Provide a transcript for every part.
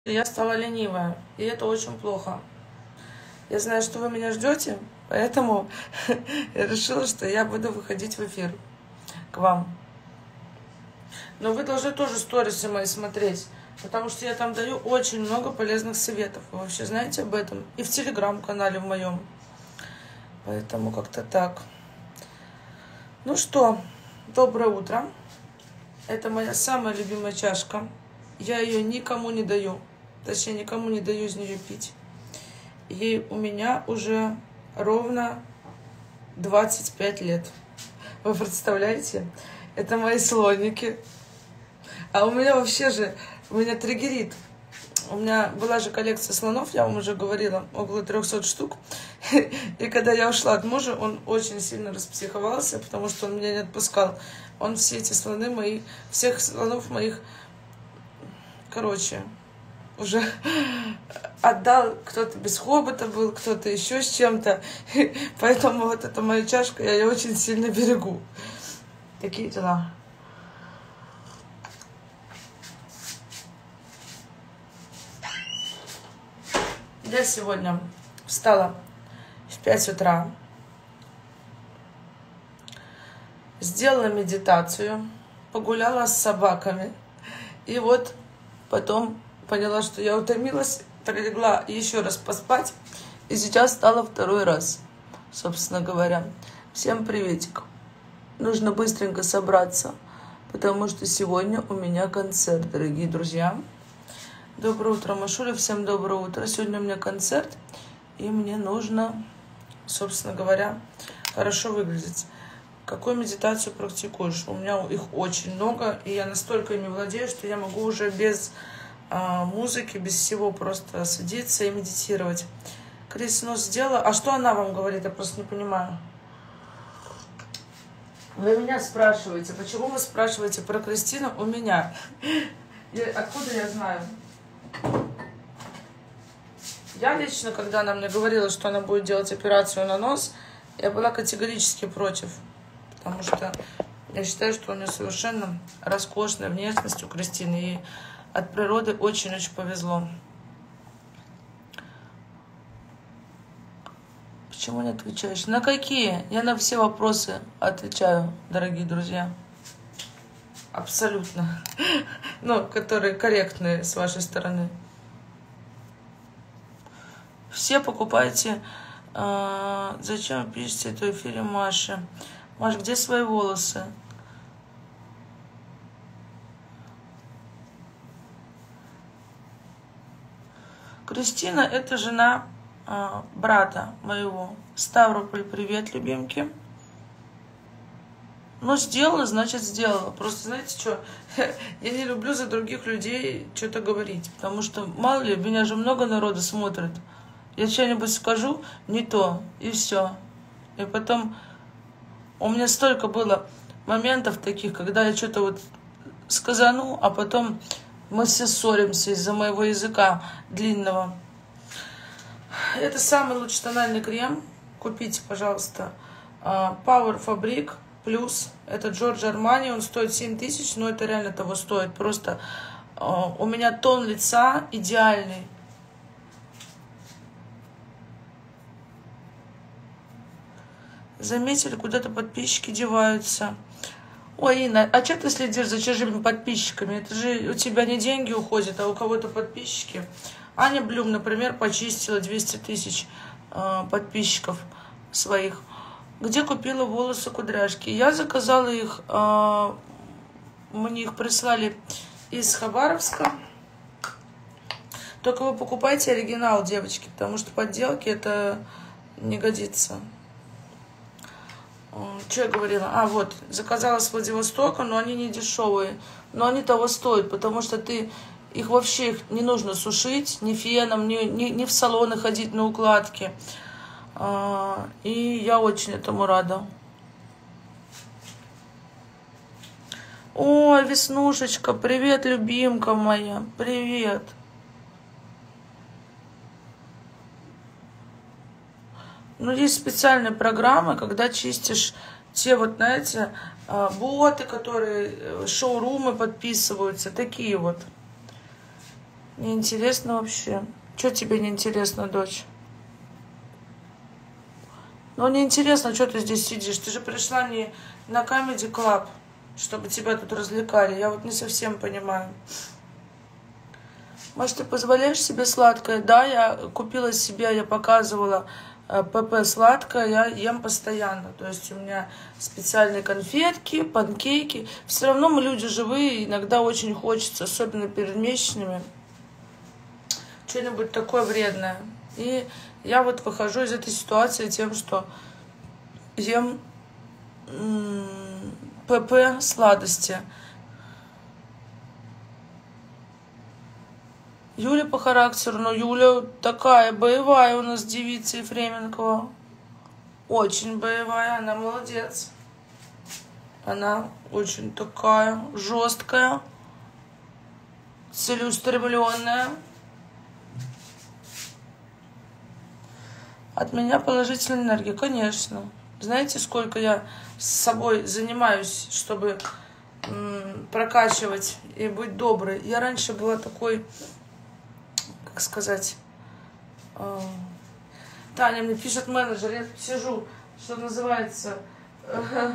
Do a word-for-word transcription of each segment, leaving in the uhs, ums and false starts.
Я стала ленивая, и это очень плохо. Я знаю, что вы меня ждете, поэтому я решила, что я буду выходить в эфир к вам. Но вы должны тоже сторисы мои смотреть, потому что я там даю очень много полезных советов. Вы вообще знаете об этом? И в телеграм-канале в моем. Поэтому как-то так. Ну что, доброе утро. Это моя самая любимая чашка. Я ее никому не даю. Точнее, никому не даю из нее пить. Ей у меня уже ровно двадцать пять лет. Вы представляете? Это мои слоники. А у меня вообще же, у меня триггерит. У меня была же коллекция слонов, я вам уже говорила, около трехсот штук. И когда я ушла от мужа, он очень сильно распсиховался, потому что он меня не отпускал. Он все эти слоны мои, всех слонов моих, короче, уже отдал. Кто-то без хобота был, кто-то еще с чем-то. Поэтому вот эта моя чашка, я ее очень сильно берегу. Такие дела. Я сегодня встала в пять утра, сделала медитацию, погуляла с собаками, и вот потом поняла, что я утомилась, прилегла еще раз поспать, и сейчас встала второй раз, собственно говоря. Всем приветик. Нужно быстренько собраться, потому что сегодня у меня концерт, дорогие друзья. Доброе утро, Машуля, всем доброе утро. Сегодня у меня концерт, и мне нужно, собственно говоря, хорошо выглядеть. Какую медитацию практикуешь? У меня их очень много, и я настолько ими владею, что я могу уже без а, музыки, без всего просто садиться и медитировать. Крис нос сделала. А что она вам говорит? Я просто не понимаю. Вы меня спрашиваете. Почему вы спрашиваете про Кристину у меня? Я, откуда я знаю? Я лично, когда она мне говорила, что она будет делать операцию на нос, я была категорически против. Потому что я считаю, что у нее совершенно роскошная внешность у Кристины. И от природы очень-очень повезло. Почему не отвечаешь? На какие? Я на все вопросы отвечаю, дорогие друзья. Абсолютно. Ну, которые корректные с вашей стороны. Все покупайте. Э, зачем пишете это в эфире Маши? Маш, где свои волосы? Кристина — это жена э, брата моего. Ставрополь, привет, любимки. Ну, сделала, значит, сделала. Просто, знаете что, я не люблю за других людей что-то говорить, потому что, мало ли, меня же много народу смотрит. Я что-нибудь скажу, не то, и все. И потом у меня столько было моментов таких, когда я что-то вот сказану, а потом мы все ссоримся из-за моего языка длинного. Это самый лучший тональный крем. Купите, пожалуйста, Power Fabric Plus. Это Giorgio Armani. Он стоит семь тысяч, но это реально того стоит. Просто у меня тон лица идеальный. Заметили, куда-то подписчики деваются. Ой, Инна, а что ты следишь за чужими подписчиками? Это же у тебя не деньги уходят, а у кого-то подписчики. Аня Блюм, например, почистила двести тысяч э, подписчиков своих. Где купила волосы кудряшки? Я заказала их, э, мне их прислали из Хабаровска. Только вы покупайте оригинал, девочки, потому что подделки это не годится. Что я говорила? А, вот, заказала с Владивостока, но они не дешевые. Но они того стоят, потому что ты их вообще их не нужно сушить, ни феном, ни, ни, ни в салоны ходить на укладки. А, и я очень этому рада. Ой, Веснушечка, привет, любимка моя, привет. Ну, есть специальные программы, когда чистишь те вот, знаете, боты, которые, шоурумы подписываются, такие вот. Неинтересно вообще. Что тебе неинтересно, дочь? Ну, неинтересно, что ты здесь сидишь. Ты же пришла не на Comedy Club, чтобы тебя тут развлекали. Я вот не совсем понимаю. Может, ты позволяешь себе сладкое? Да, я купила себе, я показывала ПП сладкое, я ем постоянно. То есть у меня специальные конфетки, панкейки. Все равно мы люди живые, иногда очень хочется, особенно перед месячными, что-нибудь такое вредное. И я вот выхожу из этой ситуации тем, что ем ПП сладости. Юля по характеру, но Юля такая боевая у нас девица Ефременкова. Очень боевая, она молодец. Она очень такая жесткая, целеустремленная. От меня положительная энергия, конечно. Знаете, сколько я с собой занимаюсь, чтобы м, прокачивать и быть доброй. Я раньше была такой, как сказать, э, Таня мне пишет менеджер, я сижу, что называется, э,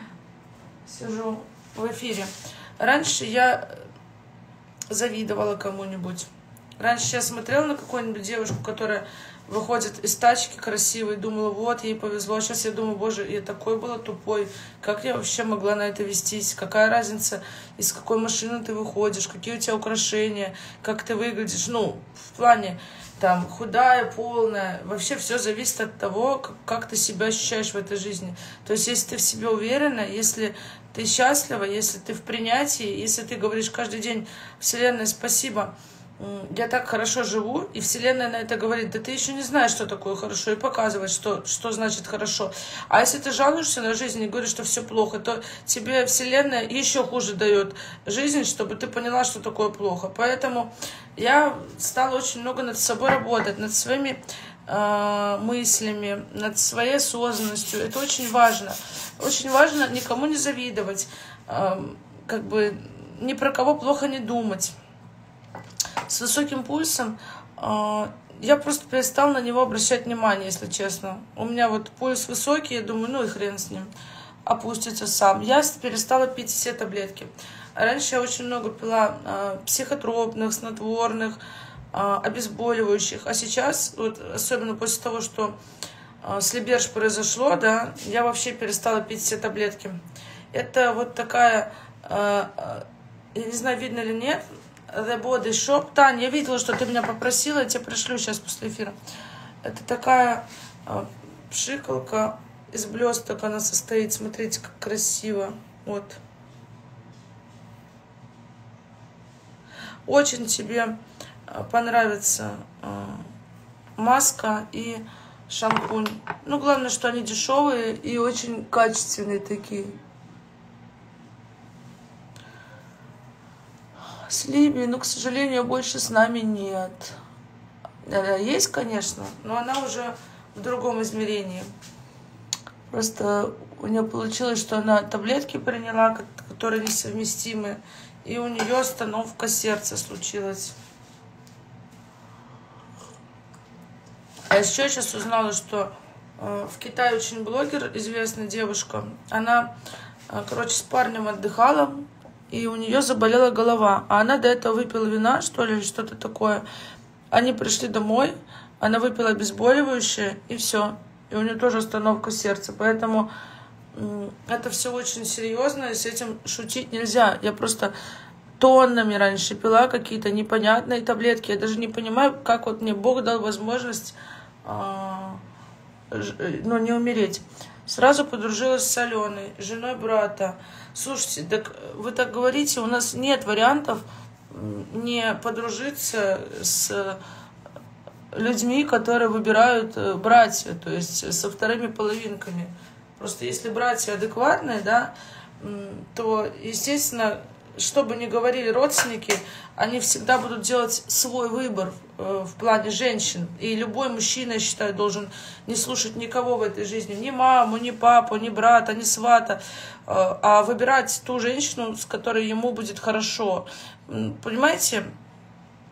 сижу в эфире. Раньше я завидовала кому-нибудь. Раньше я смотрела на какую-нибудь девушку, которая выходит из тачки красивой, думала, вот, ей повезло. Сейчас я думаю, боже, я такой была тупой. Как я вообще могла на это вестись? Какая разница, из какой машины ты выходишь, какие у тебя украшения, как ты выглядишь. Ну, в плане, там, худая, полная. Вообще все зависит от того, как, как ты себя ощущаешь в этой жизни. То есть, если ты в себе уверена, если ты счастлива, если ты в принятии, если ты говоришь каждый день Вселенной спасибо, я так хорошо живу, и Вселенная на это говорит, да ты еще не знаешь, что такое хорошо, и показывает, что, что значит хорошо. А если ты жалуешься на жизнь и говоришь, что все плохо, то тебе Вселенная еще хуже дает жизнь, чтобы ты поняла, что такое плохо. Поэтому я стала очень много над собой работать, над своими э, мыслями, над своей осознанностью. Это очень важно. Очень важно никому не завидовать, э, как бы ни про кого плохо не думать. С высоким пульсом э, я просто перестала на него обращать внимание, если честно. У меня вот пульс высокий, я думаю, ну и хрен с ним, опустится сам. Я перестала пить все таблетки. Раньше я очень много пила э, психотропных, снотворных, э, обезболивающих. А сейчас, вот, особенно после того, что э, с Либерж произошло, да, я вообще перестала пить все таблетки. Это вот такая, э, э, я не знаю, видно или нет, The Body Shop. Таня, я видела, что ты меня попросила, я тебе пришлю сейчас после эфира. Это такая э, пшикалка из блесток, она состоит. Смотрите, как красиво. Вот. Очень тебе понравится э, маска и шампунь. Ну, главное, что они дешевые и очень качественные такие. С Либией, но, к сожалению, больше с нами нет. Есть, конечно, но она уже в другом измерении. Просто у нее получилось, что она таблетки приняла, которые несовместимы, и у нее остановка сердца случилась. А еще я сейчас узнала, что э, в Китае очень блогер, известная девушка, она, э, короче, с парнем отдыхала, и у нее заболела голова. А она до этого выпила вина, что ли, или что-то такое. Они пришли домой, она выпила обезболивающее, и все. И у нее тоже остановка сердца. Поэтому э, это все очень серьезно, и с этим шутить нельзя. Я просто тоннами раньше пила какие-то непонятные таблетки. Я даже не понимаю, как вот мне Бог дал возможность э, ну, не умереть. Сразу подружилась с Аленой, женой брата. Слушайте, так вы так говорите, у нас нет вариантов не подружиться с людьми, которые выбирают братья, то есть со вторыми половинками. Просто если братья адекватные, да, то, естественно, что бы ни говорили родственники, они всегда будут делать свой выбор э, в плане женщин. И любой мужчина, я считаю, должен не слушать никого в этой жизни. Ни маму, ни папу, ни брата, ни свата. Э, а выбирать ту женщину, с которой ему будет хорошо. Понимаете?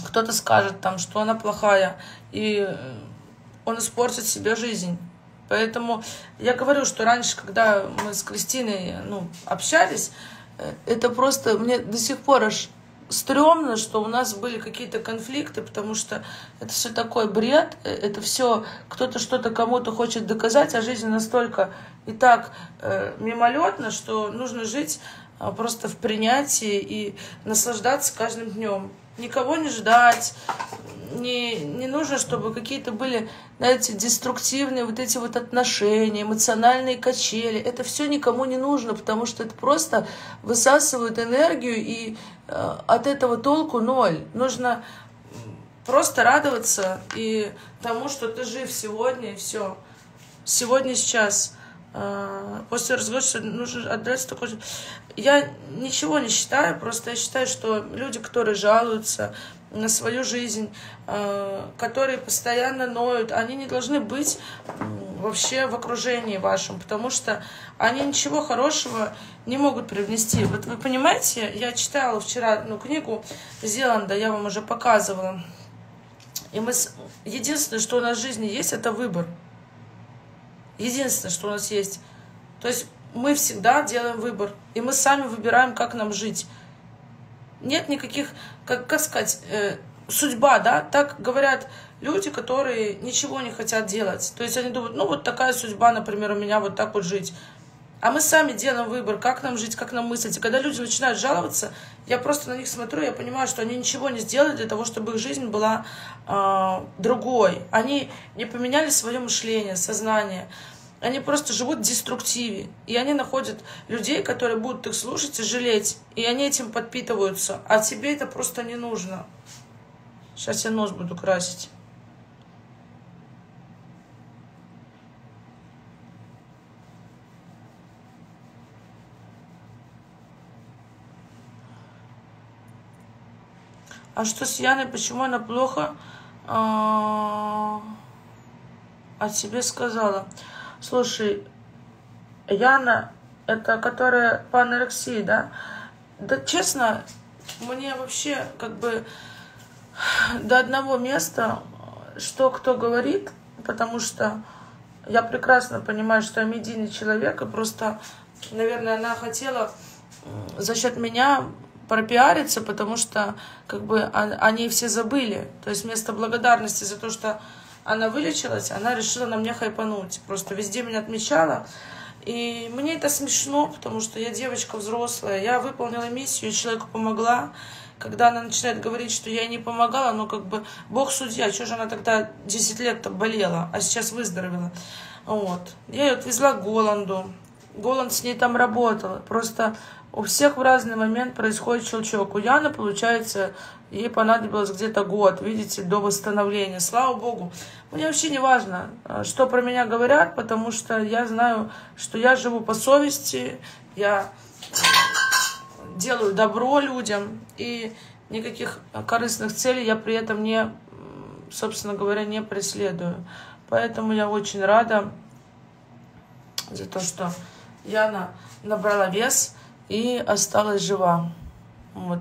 кто-то скажет там, что она плохая, и он испортит себе жизнь. Поэтому я говорю, что раньше, когда мы с Кристиной, ну, общались, это просто мне до сих пор аж стрёмно, что у нас были какие-то конфликты, потому что это все такой бред, это все кто-то что-то кому-то хочет доказать, а жизнь настолько и так э, мимолетна, что нужно жить э, просто в принятии и наслаждаться каждым днем. Никого не ждать, не, не нужно, чтобы какие-то были, знаете, деструктивные вот эти вот отношения, эмоциональные качели. Это все никому не нужно, потому что это просто высасывает энергию, и э, от этого толку ноль. Нужно просто радоваться и тому, что ты жив сегодня, и все. Сегодня, сейчас. Э, после разговора, что нужно отдать такой же... Я ничего не считаю, просто я считаю, что люди, которые жалуются на свою жизнь, которые постоянно ноют, они не должны быть вообще в окружении вашем, потому что они ничего хорошего не могут привнести. Вот вы понимаете, я читала вчера одну книгу Зеланда, я вам уже показывала, и мы... единственное, что у нас в жизни есть, это выбор. Единственное, что у нас есть. То есть мы всегда делаем выбор, и мы сами выбираем, как нам жить. Нет никаких, как, как сказать, э, судьба, да, так говорят люди, которые ничего не хотят делать. То есть они думают, ну вот такая судьба, например, у меня вот так вот жить. А мы сами делаем выбор, как нам жить, как нам мыслить. И когда люди начинают жаловаться, я просто на них смотрю, я понимаю, что они ничего не сделали для того, чтобы их жизнь была э, другой. Они не поменяли свое мышление, сознание. Они просто живут в деструктиве. И они находят людей, которые будут их слушать и жалеть. И они этим подпитываются. А тебе это просто не нужно. Сейчас я нос буду красить. А что с Яной? Почему она плохо о себе сказала? Слушай, Яна, это которая по анорексии, да? Да, честно, мне вообще как бы до одного места, что кто говорит, потому что я прекрасно понимаю, что я медийный человек, и просто, наверное, она хотела за счет меня пропиариться, потому что как бы о ней все забыли. То есть вместо благодарности за то, что она вылечилась, она решила на мне хайпануть. Просто везде меня отмечала. И мне это смешно, потому что я девочка взрослая. Я выполнила миссию, человеку помогла. Когда она начинает говорить, что я ей не помогала, ну как бы Бог судья, что же она тогда десять лет-то болела, а сейчас выздоровела. Вот. Я ее отвезла к Голланду. Голланд с ней там работал. Просто у всех в разный момент происходит щелчок. У Яны, получается, ей понадобилось где-то год, видите, до восстановления. Слава Богу. Мне вообще не важно, что про меня говорят, потому что я знаю, что я живу по совести, я делаю добро людям, и никаких корыстных целей я при этом не, собственно говоря, не преследую. Поэтому я очень рада за то, что Яна набрала вес и осталась жива. Вот.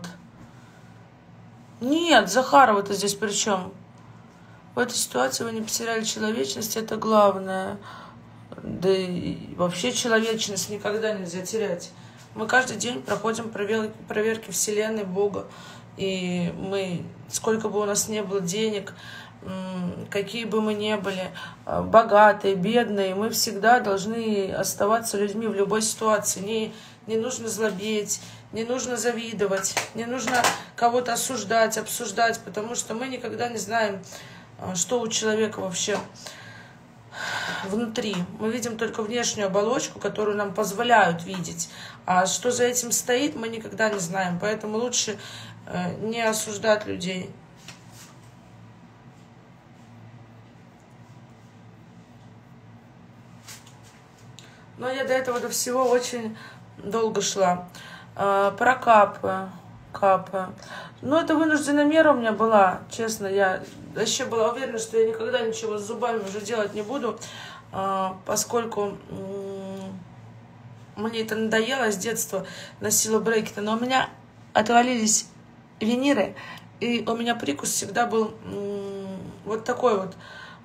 Нет, Захарова-то здесь при чем? В этой ситуации вы не потеряли человечность, это главное. Да и вообще человечность никогда нельзя терять. Мы каждый день проходим проверки Вселенной, Бога. И мы, сколько бы у нас не было денег, какие бы мы ни были, богатые, бедные, мы всегда должны оставаться людьми в любой ситуации. Не, не нужно злобеть, не нужно завидовать, не нужно кого-то осуждать, обсуждать, потому что мы никогда не знаем, что у человека вообще внутри. Мы видим только внешнюю оболочку, которую нам позволяют видеть. А что за этим стоит, мы никогда не знаем. Поэтому лучше не осуждать людей. Но я до этого, до всего очень долго шла. Про капы. Капы. Ну, это вынужденная мера у меня была, честно. Я вообще была уверена, что я никогда ничего с зубами уже делать не буду, поскольку мне это надоело с детства, носила брекеты. Но у меня отвалились виниры, И у меня прикус всегда был вот такой вот,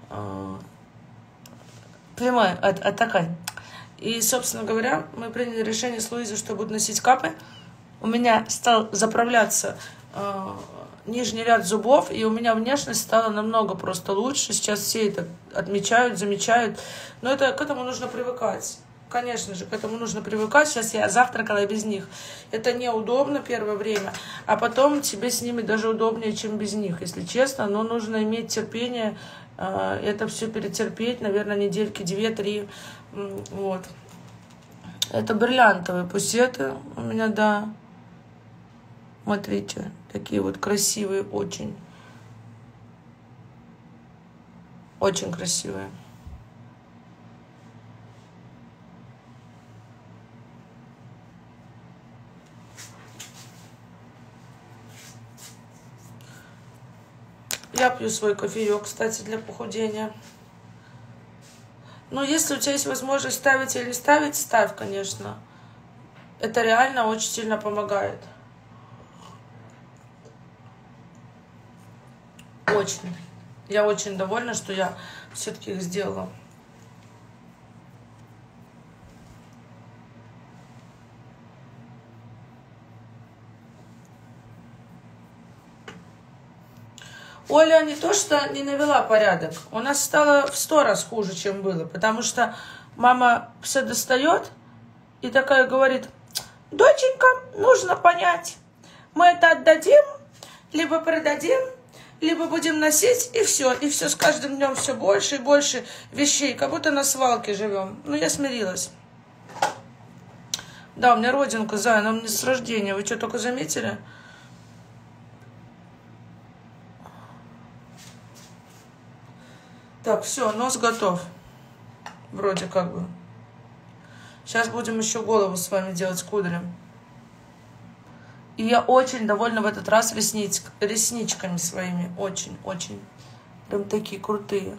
прямой, от, от такой. И, собственно говоря, мы приняли решение с Луизой, что буду носить капы. У меня стал заправляться э, нижний ряд зубов, и у меня внешность стала намного просто лучше. Сейчас все это отмечают, замечают. Но это, к этому нужно привыкать. Конечно же, к этому нужно привыкать. Сейчас я завтракала без них. Это неудобно первое время, а потом тебе с ними даже удобнее, чем без них, если честно. Но нужно иметь терпение, э, это все перетерпеть, наверное, недельки две-три. Вот. Это бриллиантовые пусеты у меня, да. Смотрите, такие вот красивые, очень. Очень красивые. Я пью свой кофеек, кстати, для похудения. Ну, если у тебя есть возможность ставить или не ставить, ставь, конечно. Это реально очень сильно помогает. Очень. Я очень довольна, что я все-таки их сделала. Оля не то, что не навела порядок, у нас стало в сто раз хуже, чем было, потому что мама все достает и такая говорит: доченька, нужно понять, мы это отдадим, либо продадим, либо будем носить, и все. И все с каждым днем все больше и больше вещей, как будто на свалке живем. Ну, я смирилась. Да, у меня родинка, Зая, она у меня с рождения, вы что, только заметили? Так, все, нос готов. Вроде как бы. Сейчас будем еще голову с вами делать с кудрем. И я очень довольна в этот раз ресниц... ресничками своими. Очень, очень. Прям такие крутые.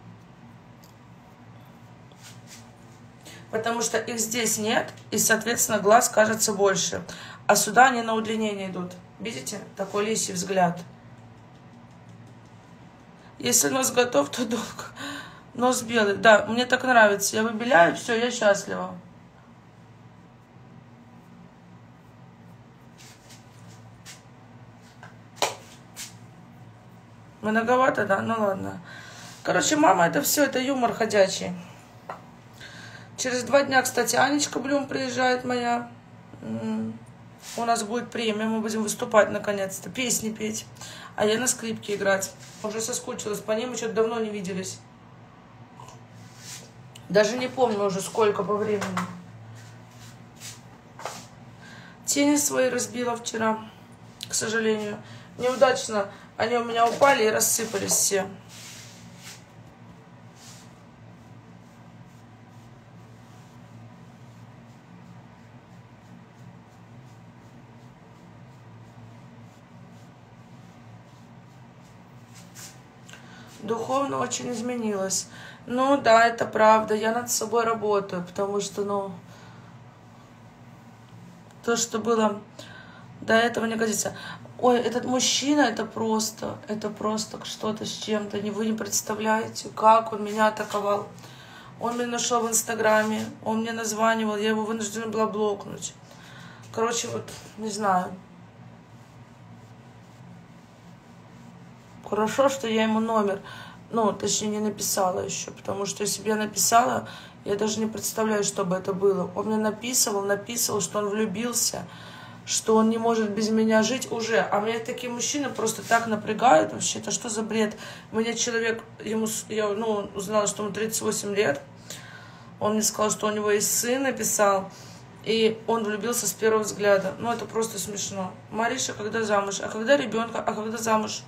Потому что их здесь нет, и, соответственно, глаз кажется больше. А сюда они на удлинение идут. Видите? Такой лисий взгляд. Если нос готов, то долго. Нос белый. Да, мне так нравится. Я выбеляю, все, я счастлива. Многовато, да? Ну ладно. Короче, мама, это все, это юмор ходячий. Через два дня, кстати, Анечка Блюм приезжает моя. У нас будет премия, мы будем выступать наконец-то, песни петь. А я на скрипке играть. Уже соскучилась по ним, еще давно не виделись. Даже не помню уже сколько по времени. Тени свои разбила вчера, к сожалению. Неудачно они у меня упали и рассыпались все. Духовно очень изменилась. Ну да, это правда. Я над собой работаю, потому что, ну, то, что было до этого, не годится. Ой, этот мужчина, это просто, это просто что-то с чем-то. Вы не представляете, как он меня атаковал. Он меня нашел в Инстаграме, он мне названивал, я его вынуждена была блокнуть. Короче, вот, не знаю. Хорошо, что я ему номер, ну, точнее, не написала еще, потому что если бы я написала, я даже не представляю, что бы это было. Он мне написывал, написывал, что он влюбился, что он не может без меня жить уже. А меня такие мужчины просто так напрягают вообще. Это что за бред? У меня человек, ему, я ну, узнала, что ему тридцать восемь лет. Он мне сказал, что у него есть сын, написал. И он влюбился с первого взгляда. Ну, это просто смешно. Мариша, когда замуж? А когда ребенка? А когда замуж?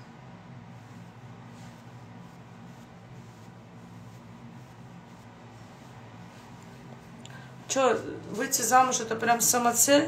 Что, выйти замуж это прям самоцель?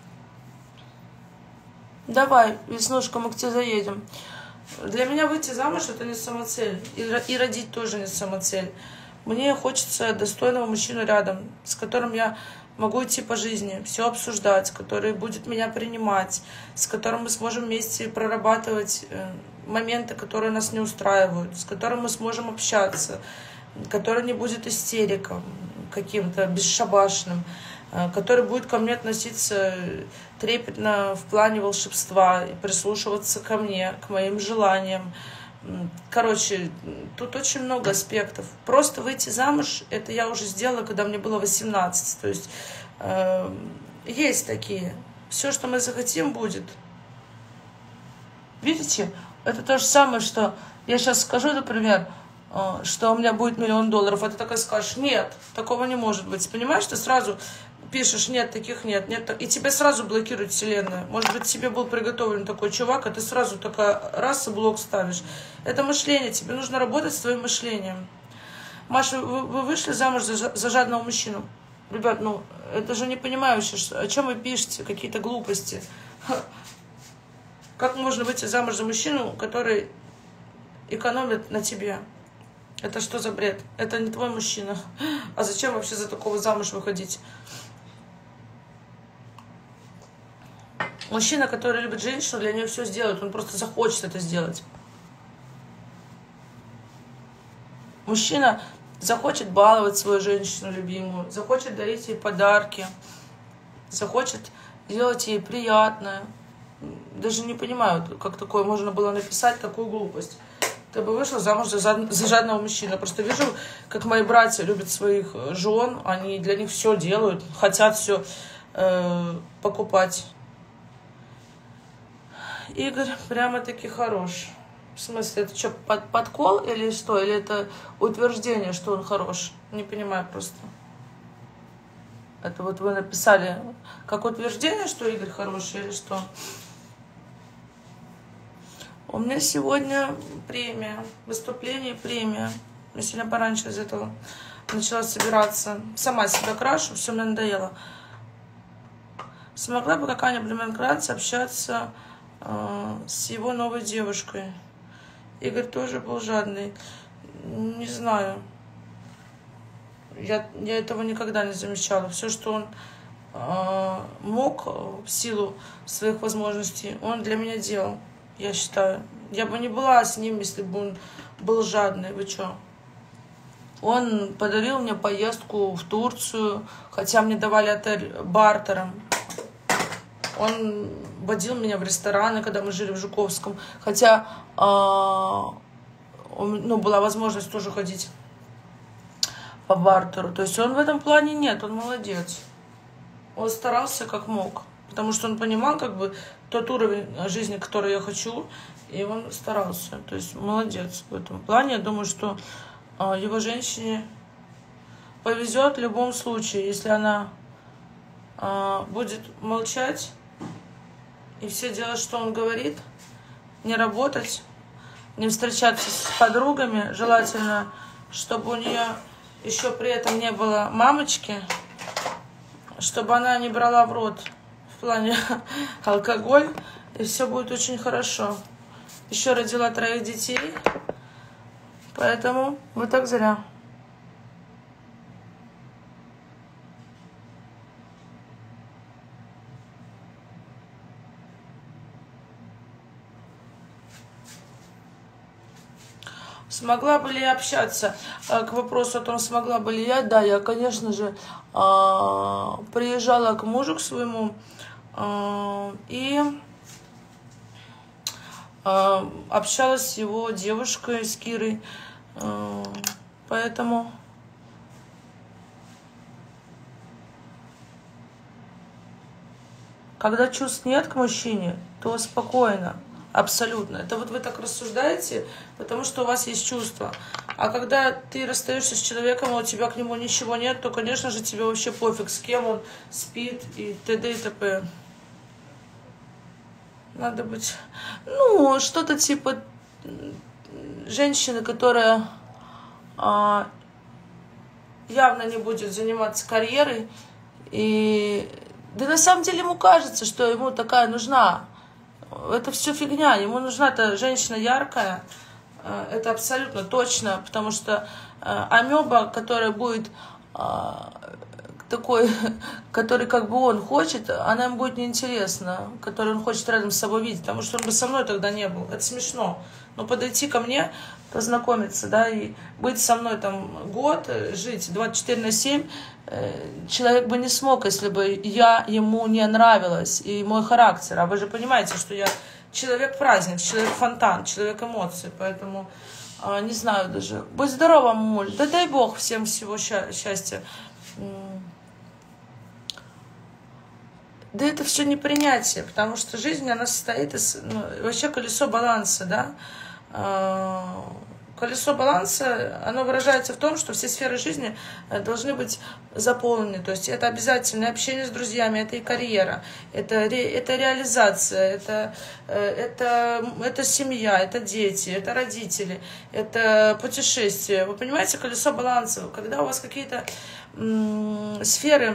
Давай, Веснушка, мы к тебе заедем. Для меня выйти замуж это не самоцель. И, и родить тоже не самоцель. Мне хочется достойного мужчину рядом, с которым я могу идти по жизни, все обсуждать, который будет меня принимать, с которым мы сможем вместе прорабатывать моменты, которые нас не устраивают, с которым мы сможем общаться, который не будет истериком каким-то бесшабашным, который будет ко мне относиться трепетно в плане волшебства и прислушиваться ко мне, к моим желаниям. Короче, тут очень много аспектов. Просто выйти замуж, это я уже сделала, когда мне было восемнадцать. То есть э, есть такие. Все, что мы захотим, будет. Видите? Это то же самое, что я сейчас скажу, например, э, что у меня будет миллион долларов, а ты такая скажешь: нет, такого не может быть. Понимаешь, ты сразу пишешь: нет, таких нет, нет, и тебя сразу блокирует вселенная. Может быть, тебе был приготовлен такой чувак, а ты сразу такая раз и блок ставишь. Это мышление, тебе нужно работать с твоим мышлением. Маша, вы, вы вышли замуж за, за жадного мужчину? Ребят, ну, это же не понимающие, о чем вы пишете, какие-то глупости. Как можно выйти замуж за мужчину, который экономит на тебе? Это что за бред? Это не твой мужчина. А зачем вообще за такого замуж выходить? Мужчина, который любит женщину, для нее все сделает. Он просто захочет это сделать. Мужчина захочет баловать свою женщину любимую, захочет дарить ей подарки, захочет делать ей приятное. Даже не понимаю, как такое можно было написать, такую глупость. Ты бы вышла замуж за, зад... за жадного мужчину. Просто вижу, как мои братья любят своих жен. Они для них все делают, хотят все э, покупать. Игорь прямо-таки хорош. В смысле, это что, под, подкол или что? Или это утверждение, что он хорош? Не понимаю просто. Это вот вы написали как утверждение, что Игорь хороший, или что? У меня сегодня премия, выступление, премия. Я сегодня пораньше из этого начала собираться. Сама себя крашу, все мне надоело. Смогла бы какая-нибудь демонкрация общаться э, с его новой девушкой? Игорь тоже был жадный. Не знаю. Я, я этого никогда не замечала. Все, что он э, мог в силу своих возможностей, он для меня делал. Я считаю. Я бы не была с ним, если бы он был жадный. Вы что? Он подарил мне поездку в Турцию, хотя мне давали отель бартером. Он водил меня в рестораны, когда мы жили в Жуковском. Хотя э, ну, была возможность тоже ходить по бартеру. То есть он в этом плане нет, он молодец. Он старался как мог. Потому что он понимал, как бы, тот уровень жизни, который я хочу, и он старался. То есть молодец в этом плане. Я думаю, что э, его женщине повезет в любом случае, если она э, будет молчать и все делать, что он говорит, не работать, не встречаться с подругами, желательно, чтобы у нее еще при этом не было мамочки, чтобы она не брала в рот в плане алкоголь, и все будет очень хорошо. Еще родила троих детей, поэтому вы так зря. Смогла бы ли я общаться? К вопросу о том, смогла бы ли я, да, я, конечно же, приезжала к мужу, к своему, и общалась с его девушкой, с Кирой, поэтому когда чувств нет к мужчине, то спокойно. Абсолютно. Это вот вы так рассуждаете, потому что у вас есть чувства. А когда ты расстаешься с человеком, а у тебя к нему ничего нет, то, конечно же, тебе вообще пофиг, с кем он спит и т.д. и т.п. Надо быть... Ну, что-то типа женщины, которая а, явно не будет заниматься карьерой. И... Да на самом деле ему кажется, что ему такая нужна. Это все фигня. Ему нужна-то женщина яркая. Это абсолютно точно. Потому что амеба, которая будет такой, который как бы он хочет, она ему будет неинтересна, который он хочет рядом с собой видеть, потому что он бы со мной тогда не был. Это смешно. Но подойти ко мне, познакомиться, да, и быть со мной там год, жить двадцать четыре на семь, человек бы не смог, если бы я ему не нравилась, и мой характер. А вы же понимаете, что я человек-праздник, человек-фонтан, человек эмоций, поэтому не знаю даже. Будь здорова, мамуль, да дай Бог всем всего счастья. Да это все непринятие, потому что жизнь, она состоит из, ну, вообще колесо баланса, да. Колесо баланса, оно выражается в том, что все сферы жизни должны быть заполнены. То есть это обязательное общение с друзьями, это и карьера, это, это реализация, это, это, это семья, это дети, это родители, это путешествия. Вы понимаете, колесо баланса, когда у вас какие-то сферы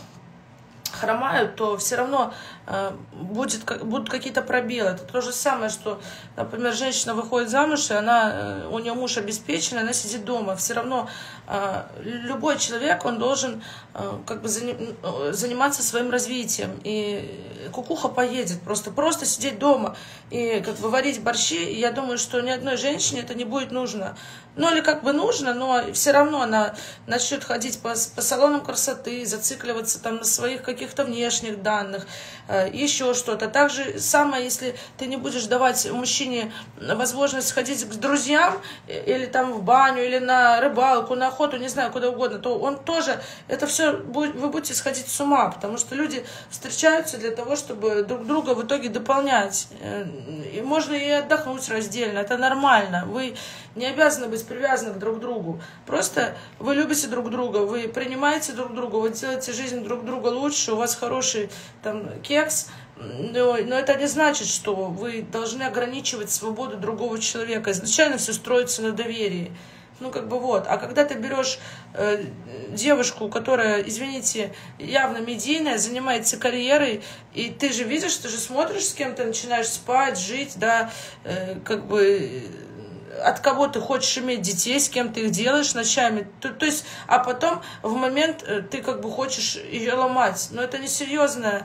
хромают, то все равно э, будет, будут какие-то пробелы. Это то же самое, что, например, женщина выходит замуж, и она, э, у нее муж обеспечен, она сидит дома. Все равно э, любой человек, он должен э, как бы заним, заниматься своим развитием. И кукуха поедет. Просто, просто сидеть дома и как бы варить борщи, я думаю, что ни одной женщине это не будет нужно. Ну, или как бы нужно, но все равно она начнет ходить по, по салонам красоты, зацикливаться там на своих каких-то внешних данных, э, еще что-то. Также самое, если ты не будешь давать мужчине возможность сходить к друзьям, или там в баню, или на рыбалку, на охоту, не знаю, куда угодно, то он тоже, это все, будет, вы будете сходить с ума, потому что люди встречаются для того, чтобы друг друга в итоге дополнять. И можно и отдохнуть раздельно, это нормально. Вы не обязаны быть привязаны друг к другу. Просто вы любите друг друга, вы принимаете друг друга, вы делаете жизнь друг друга лучше, у вас хороший там кекс, но, но это не значит, что вы должны ограничивать свободу другого человека. Изначально все строится на доверии. Ну, как бы вот. А когда ты берешь э, девушку, которая, извините, явно медийная, занимается карьерой, и ты же видишь, ты же смотришь, с кем ты начинаешь спать, жить, да, э, как бы... от кого ты хочешь иметь детей, с кем ты их делаешь ночами, то, то есть, а потом в момент ты как бы хочешь ее ломать, но это несерьезная,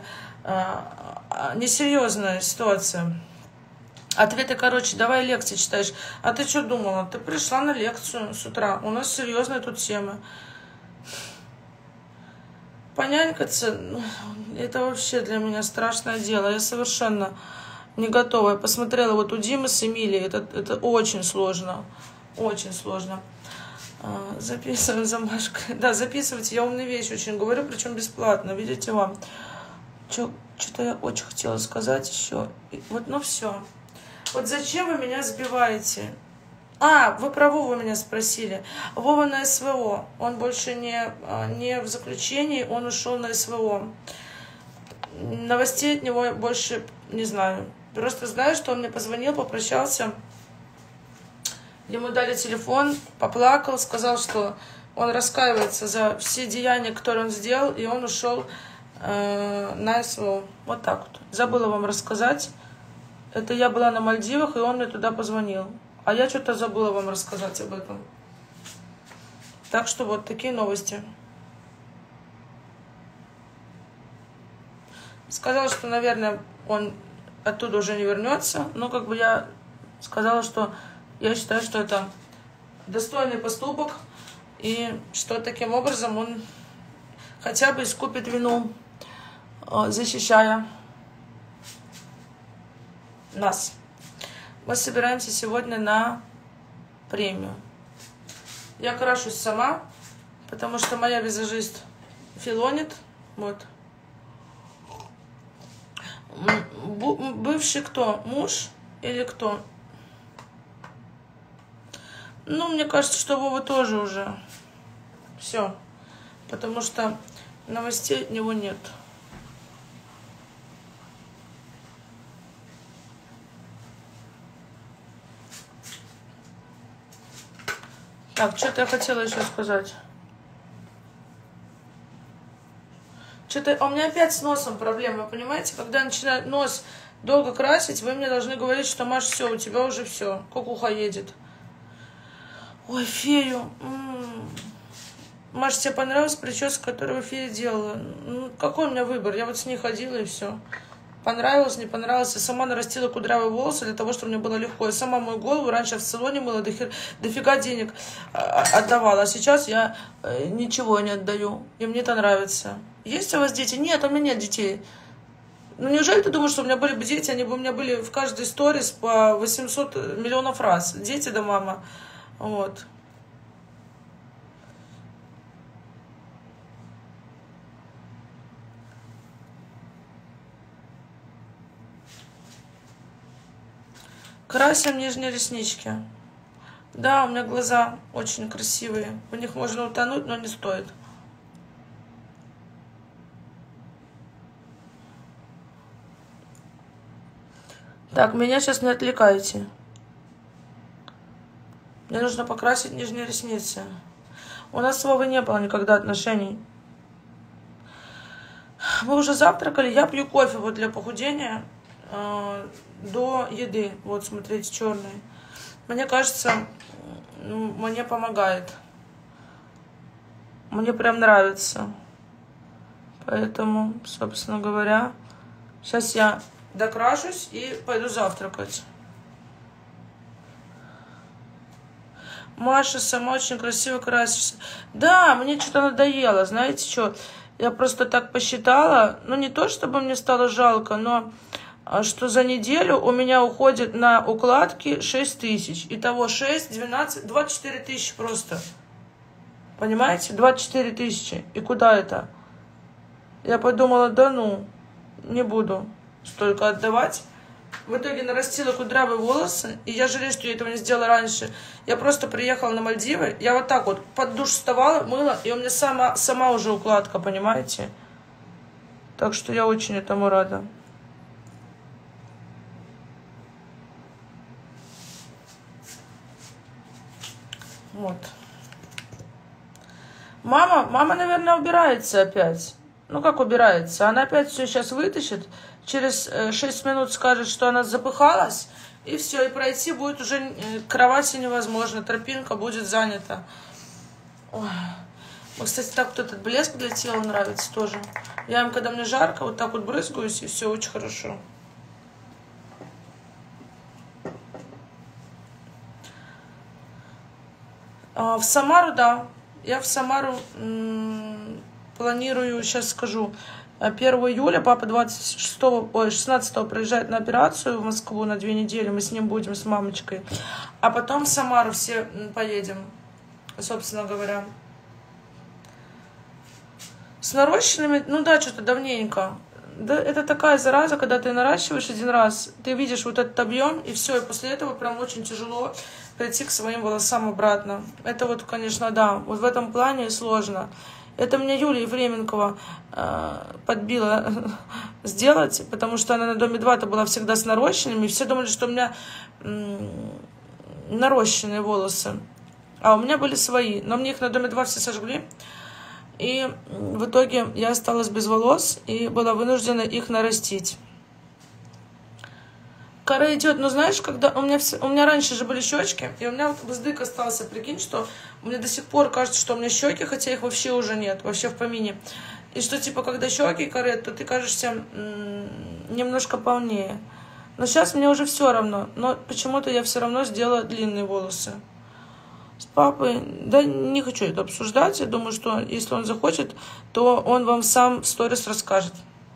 несерьезная ситуация. Ответы, короче, давай лекции читаешь. А ты что думала? Ты пришла на лекцию с утра, у нас серьезная тут тема. Понянькаться, это вообще для меня страшное дело, я совершенно... не готова. Я посмотрела вот у Димы с Эмилией. Это, это очень сложно. Очень сложно. Записываем замашкой. Да, записывайте. Я умные вещи очень говорю, причем бесплатно. Видите вам. Что-то я очень хотела сказать еще. Вот, ну все. Вот зачем вы меня сбиваете? А, вы про Вову меня спросили. Вова на СВО. Он больше не, не в заключении, он ушел на СВО. Новостей от него больше не знаю. Просто знаю, что он мне позвонил, попрощался. Ему дали телефон, поплакал, сказал, что он раскаивается за все деяния, которые он сделал, и он ушел э, на СВО. Вот так вот. Забыла вам рассказать. Это я была на Мальдивах, и он мне туда позвонил. А я что-то забыла вам рассказать об этом. Так что вот такие новости. Сказал, что, наверное, он оттуда уже не вернется. Но как бы я сказала, что я считаю, что это достойный поступок. И что таким образом он хотя бы искупит вину, защищая нас. Мы собираемся сегодня на премию. Я крашусь сама, потому что моя визажист филонит. Вот. Бывший кто? Муж или кто? Ну, мне кажется, что Вова тоже уже все. Потому что новостей от него нет. Так, что-то я хотела еще сказать. Что-то у меня опять с носом проблема, вы понимаете? Когда я начинаю нос долго красить, вы мне должны говорить, что, Маш, все, у тебя уже все, кукуха едет. Ой, фею. М-м-м. Маш, тебе понравилась прическа, которую в эфире делала? Ну, какой у меня выбор? Я вот с ней ходила и все. Понравилось, не понравилось. Я сама нарастила кудрявые волосы для того, чтобы мне было легко. Я сама мою голову раньше в салоне мыла, дохер, дофига денег отдавала. А сейчас я ничего не отдаю. И мне это нравится. Есть у вас дети? Нет, у меня нет детей. Ну неужели ты думаешь, что у меня были бы дети, они бы у меня были в каждой сторис по восемьсот миллионов раз? Дети да мама. Вот. Красим нижние реснички. Да, у меня глаза очень красивые. В них можно утонуть, но не стоит. Так, меня сейчас не отвлекайте. Мне нужно покрасить нижние ресницы. У нас с Вовой не было никогда отношений. Мы уже завтракали. Я пью кофе вот для похудения э, до еды. Вот, смотрите, черный. Мне кажется, мне помогает. Мне прям нравится. Поэтому, собственно говоря, сейчас я докрашусь и пойду завтракать. Маша сама очень красиво красишься. Да, мне что-то надоело. Знаете что? Я просто так посчитала. Ну, не то, чтобы мне стало жалко, но что за неделю у меня уходит на укладки шесть тысяч. Итого шесть, двенадцать, двадцать четыре тысячи просто. Понимаете? двадцать четыре тысячи. И куда это? Я подумала, да ну, не буду столько отдавать. В итоге нарастила кудрявые волосы, и я жалею, что я этого не сделала раньше. Я просто приехала на Мальдивы, я вот так вот под душ вставала, мыла, и у меня сама, сама уже укладка, понимаете? Так что я очень этому рада. Вот. Мама, мама, наверное, убирается опять. Ну, как убирается? Она опять все сейчас вытащит. Через шесть минут скажет, что она запыхалась. И все, и пройти будет уже к кровати невозможно. Тропинка будет занята. Ой. Мне, кстати, так вот этот блеск для тела нравится тоже. Я им, когда мне жарко, вот так вот брызгаюсь, и все очень хорошо. А, в Самару, да. Я в Самару м- планирую, сейчас скажу, первого июля, папа двадцать шестого, ой, шестнадцатого приезжает на операцию в Москву на две недели, мы с ним будем, с мамочкой. А потом в Самару все поедем, собственно говоря. С нарощенными, ну да, что-то давненько. Да, это такая зараза, когда ты наращиваешь один раз, ты видишь вот этот объем, и все, и после этого прям очень тяжело прийти к своим волосам обратно. Это вот, конечно, да, вот в этом плане сложно. Это мне Юлия Ефременкова э, подбила сделать, потому что она на Доме два-то была всегда с нарощенными, и все думали, что у меня м- нарощенные волосы, а у меня были свои, но мне их на Доме два все сожгли. И в итоге я осталась без волос и была вынуждена их нарастить. Кора идет, но знаешь, когда у меня, все, у меня раньше же были щечки, и у меня вот бздык остался, прикинь, что мне до сих пор кажется, что у меня щеки, хотя их вообще уже нет, вообще в помине. И что типа, когда щеки корят, то ты кажешься м- немножко полнее. Но сейчас мне уже все равно, но почему-то я все равно сделала длинные волосы. С папой, да не хочу это обсуждать, я думаю, что если он захочет, то он вам сам в сторис расскажет.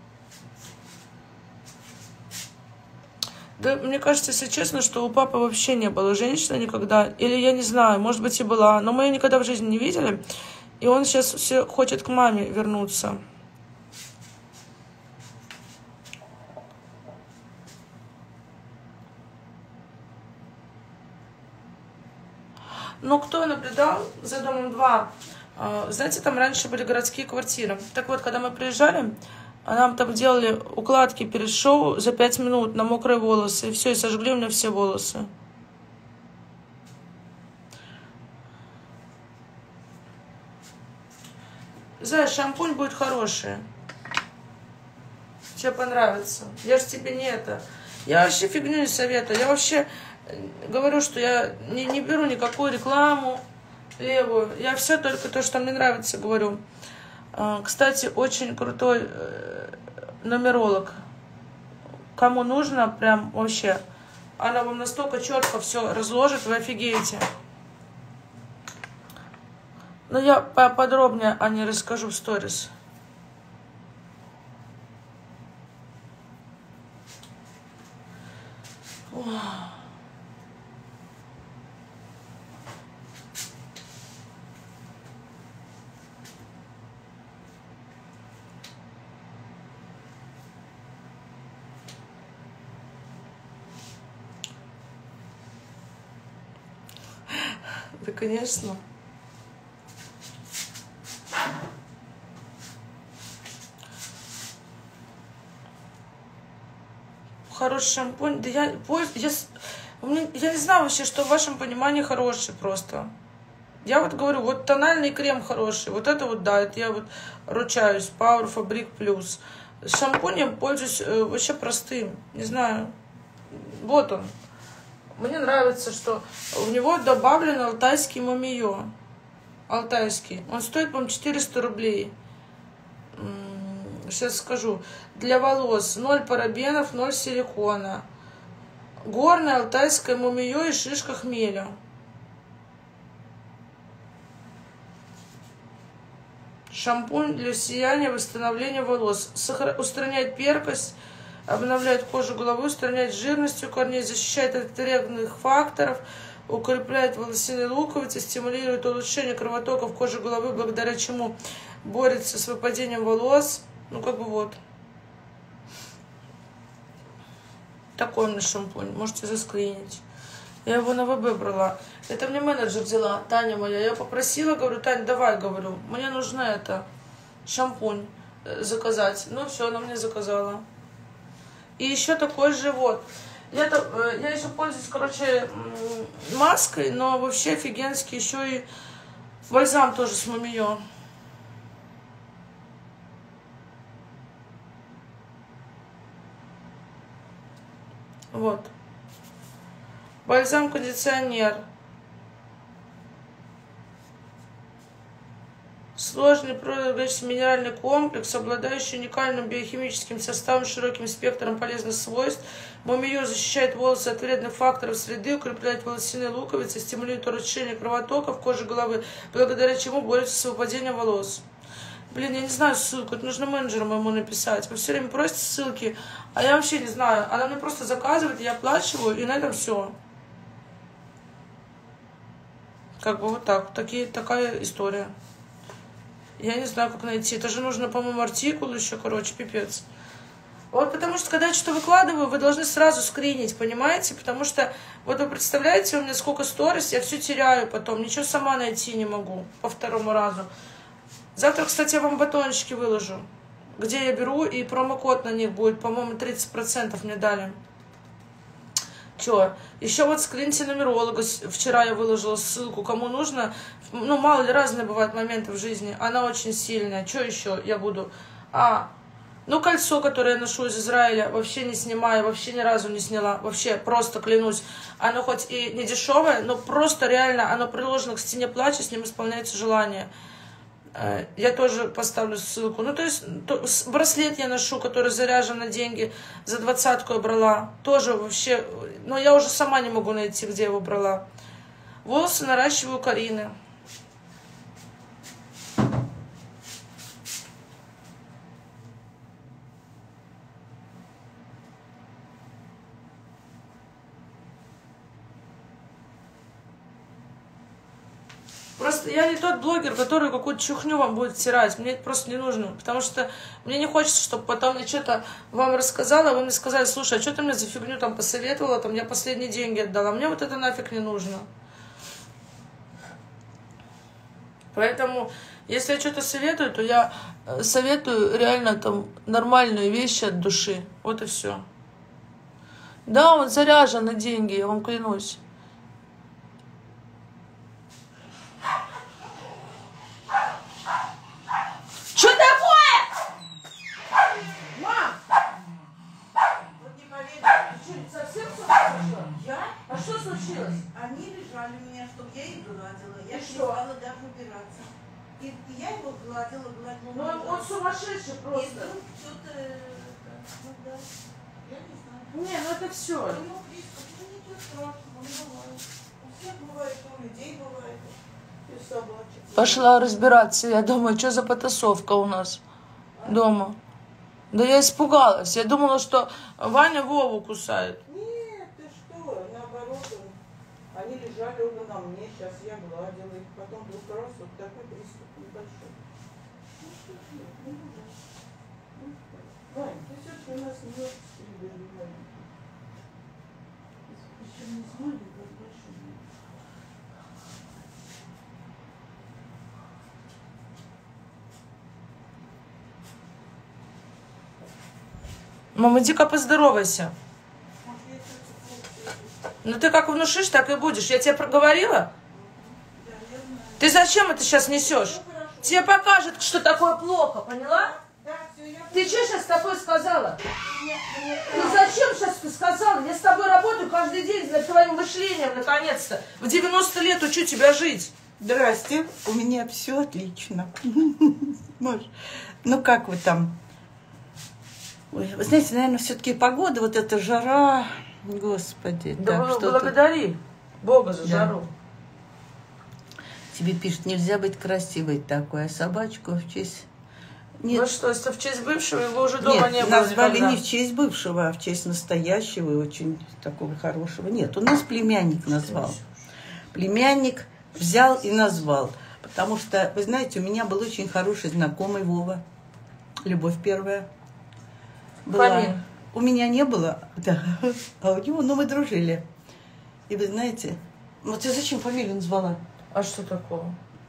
Да, мне кажется, если честно, что у папы вообще не было женщины никогда, или я не знаю, может быть и была, но мы ее никогда в жизни не видели, и он сейчас все хочет к маме вернуться. Но кто наблюдал за Домом два? Знаете, там раньше были городские квартиры. Так вот, когда мы приезжали, нам там делали укладки перед шоу за пять минут на мокрые волосы. И все, и сожгли у меня все волосы. Знаешь, шампунь будет хороший. Тебе понравится. Я же тебе не это. Я вообще фигню не советую. Я вообще говорю, что я не, не беру никакую рекламу. левую. Я все только то, что мне нравится, говорю. Кстати, очень крутой нумеролог. Кому нужно, прям вообще, она вам настолько четко все разложит, вы офигеете. Но я поподробнее о ней расскажу в сторис. Да, конечно. Хороший шампунь. Да я, я, у меня, я не знаю вообще, что в вашем понимании хороший просто. Я вот говорю, вот тональный крем хороший. Вот это вот, да, это я вот ручаюсь. Power Fabric Plus. Шампунем пользуюсь э, вообще простым. Не знаю. Вот он. Мне нравится, что в него добавлен алтайский мумиё. Алтайский. Он стоит, по-моему, четыреста рублей. Сейчас скажу. Для волос ноль парабенов, ноль силикона. Горное алтайское мумиё и шишка хмеля. Шампунь для сияния, восстановления волос. Сохра... Устраняет перкость, обновляет кожу головы, устраняет жирность у корней, защищает от вредных факторов, укрепляет волосяные луковицы, стимулирует улучшение кровотока в коже головы, благодаря чему борется с выпадением волос. Ну, как бы вот. Такой у меня шампунь. Можете заскринить. Я его на ВБ брала. Это мне менеджер взяла, Таня моя. Я попросила, говорю, Тань, давай, говорю. Мне нужно это, шампунь заказать. Ну, все, она мне заказала. И еще такой же вот. Я, я еще пользуюсь, короче, маской, но вообще офигенский. Еще и бальзам тоже с мумиё. Вот. Бальзам-кондиционер. Сложный прозрачный минеральный комплекс, обладающий уникальным биохимическим составом, широким спектром полезных свойств. Мумиё защищает волосы от вредных факторов среды, укрепляет волосяные луковицы, стимулирует улучшение кровотока в коже головы, благодаря чему борется с выпадением волос. Блин, я не знаю ссылку, это нужно менеджеру моему написать. Вы все время просите ссылки, а я вообще не знаю. Она мне просто заказывает, я оплачиваю, и на этом все. Как бы вот так, такие, такая история. Я не знаю, как найти. Это же нужно, по-моему, артикул еще, короче, пипец. Вот потому что, когда я что-то выкладываю, вы должны сразу скринить, понимаете? Потому что, вот вы представляете, у меня сколько сторис, я все теряю потом, ничего сама найти не могу по второму разу. Завтра, кстати, я вам батончики выложу, где я беру, и промокод на них будет, по-моему, тридцать процентов мне дали. Че? Еще вот скриньте нумеролога. Вчера я выложила ссылку, кому нужно. Ну, мало ли, разные бывают моменты в жизни. Она очень сильная. Что еще я буду? А, ну, кольцо, которое я ношу из Израиля, вообще не снимаю, вообще ни разу не сняла. Вообще, просто клянусь. Оно хоть и не дешевое, но просто реально, оно приложено к стене плача, с ним исполняется желание. Я тоже поставлю ссылку. Ну, то есть, то, браслет я ношу, который заряжен на деньги. За двадцатку я брала. Тоже вообще... Но я уже сама не могу найти, где я его брала. Волосы наращиваю Карины. Просто я не тот блогер, который какую-то чухню вам будет стирать. Мне это просто не нужно. Потому что мне не хочется, чтобы потом я что-то вам рассказала, а вы мне сказали, слушай, а что ты мне за фигню там посоветовала, там я последние деньги отдала. Мне вот это нафиг не нужно. Поэтому, если я что-то советую, то я советую реально там нормальные вещи от души. Вот и все. Да, он заряжен на деньги, я вам клянусь. Что такое? Мам! Вот не поверишь, ты что, совсем с ума сошла? Я? А что случилось? Они лежали меня, чтобы я их гладила. Я И не что? стала даже убираться. И, и я его гладила, гладила. Ну он, он сумасшедший И просто. вдруг что-то... Ну да, я не знаю. Не, ну это все. У него приступ, ну ничего страшного, не бывает. У всех бывает, у людей бывает. И собачек. Пошла разбираться. Я думаю, что за потасовка у нас А? дома. Да я испугалась. Я думала, что Ваня Вову кусает. Нет, ты что, наоборот, они лежали оба на мне, сейчас я гладила их, потом вдруг раз, вот такой приступ небольшой. Ну что ж, нет, не ужас. Ну, Вань, ты все-таки у нас не можешь стрелять, Ваня. Причем не с маленькой, а с большой. Мама, дико поздоровайся. Может, я что-то Ну ты как внушишь, так и будешь. Я тебе проговорила? Да, я знаю. Ты зачем это сейчас несешь? Ну, хорошо. Тебе покажет, что такое плохо, поняла? Да, все, я... Ты что сейчас такое сказала? Мне, мне... Ну зачем сейчас ты сказала? Я с тобой работаю каждый день над твоим мышлением, наконец-то. В девяносто лет учу тебя жить. Здрасте, у меня все отлично. Может, ну как вы там? Ой, вы знаете, наверное, все-таки погода, вот эта жара, господи. Да так, бл- что-то- благодари Бога за Да. жару. Тебе пишут, нельзя быть красивой такой, а собачку в честь... Ну что, если в честь бывшего его уже дома Нет, не было назвали никогда. не в честь бывшего, а в честь настоящего и очень такого хорошего. Нет, у нас племянник назвал. Племянник взял и назвал. Потому что, вы знаете, у меня был очень хороший знакомый Вова. Любовь первая. Была. Фомин. У меня не было, да, а у него, ну, мы дружили. И вы знаете, вот ты зачем фамилию назвала? А что такого?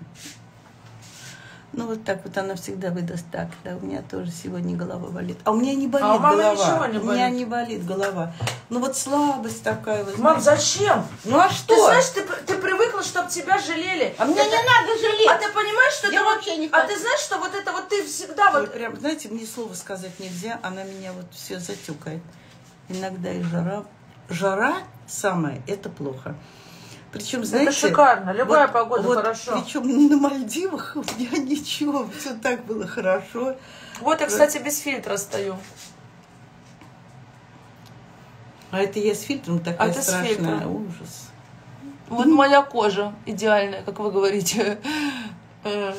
Ну, вот так вот она всегда выдаст так, да, у меня тоже сегодня голова болит. А у меня не болит А у мамы голова. ничего не У меня болит? не болит голова. Ну, вот слабость такая, вы Мам, знаете. зачем? Ну, а Ты что? знаешь, ты, ты привыкла, чтобы тебя жалели. А мне Это- не надо жалеть. А ты понимаешь, что Я это вот- вообще не А хочу. ты знаешь, что вот это вот ты всегда Ой, вот... прям, знаете, мне слова сказать нельзя, она меня вот все затюкает. Иногда и жара. Жара самое, это плохо. Причем, знаете... Это шикарно, любая вот- погода вот, хорошо. Причем на Мальдивах у меня ничего, все так было хорошо. Вот я, кстати, без фильтра стою. А это я с фильтром такая А ты с страшная. фильтром. Ужас. Вот моя кожа идеальная, как вы говорите. Э,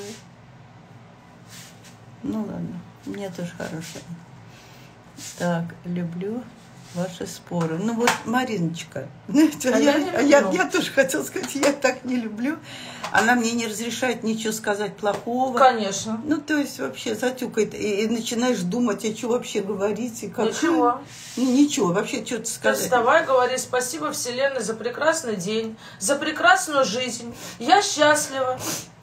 Ну ладно, у меня тоже хорошая. Так, люблю ваши споры. Ну вот, Мариночка, знаете, А я, я не а я, люблю. я тоже хотела сказать, я так не люблю. Она мне не разрешает ничего сказать плохого. Конечно. Ну, то есть вообще затюкает, и, и начинаешь думать, а что вообще говорить. И как... Ничего. Ну, ничего, вообще что-то Ты сказать. вставай, говори спасибо Вселенной за прекрасный день, за прекрасную жизнь. Я счастлива.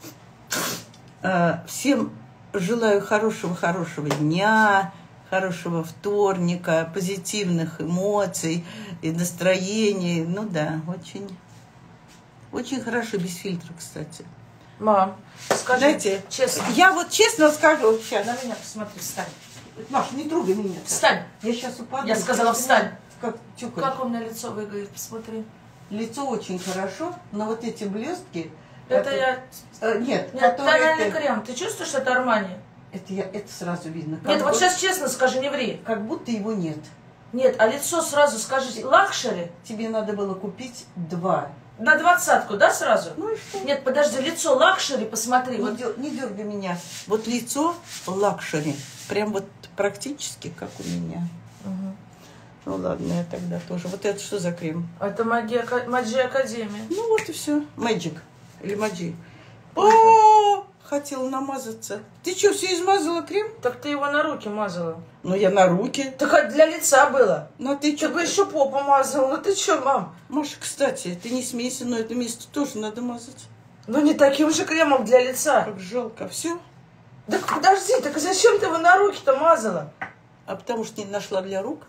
А, всем желаю хорошего-хорошего дня, хорошего вторника, позитивных эмоций и настроений. Ну да, очень, очень хорошо без фильтра, кстати. Мам, скажи Знаете, честно. я вот честно скажу сейчас. На меня посмотри, встань. Маш, не трогай меня. Встань. Я сейчас упаду. Я сказала, встань. Как тюкать. Как у меня лицо выглядит, посмотри. Лицо очень хорошо, но вот эти блестки... Это я... Э, нет, Нет, которые тональный ты- крем. Ты чувствуешь, что это Армани? Это, я, это сразу видно. Как Нет, вот будто- сейчас честно скажи, не ври. Как будто его нет. Нет, а лицо сразу скажите. Лакшери? Тебе надо было купить два. На двадцатку, да, сразу? Ну и что? Нет, подожди, лицо лакшери, посмотри. Не, Вот. дер- не дергай меня. Вот лицо лакшери. Прям вот практически как у меня. Мгм. Ну ладно, я тогда тоже. Вот это что за крем? Это магия, Маджи Академия. Ну вот и все. Magic. Или Маджи. О, хотела намазаться. Ты что, все измазала крем? Так ты его на руки мазала. Ну я на руки. Так это для лица было. Ну а ты Ты что? бы еще попу мазала. Ну ты что, мам? Маша, кстати, ты не смейся, но это место тоже надо мазать. Ну не таким же кремом для лица. Как жалко. Все. Так подожди, так зачем ты его на руки-то мазала? А потому что не нашла для рук.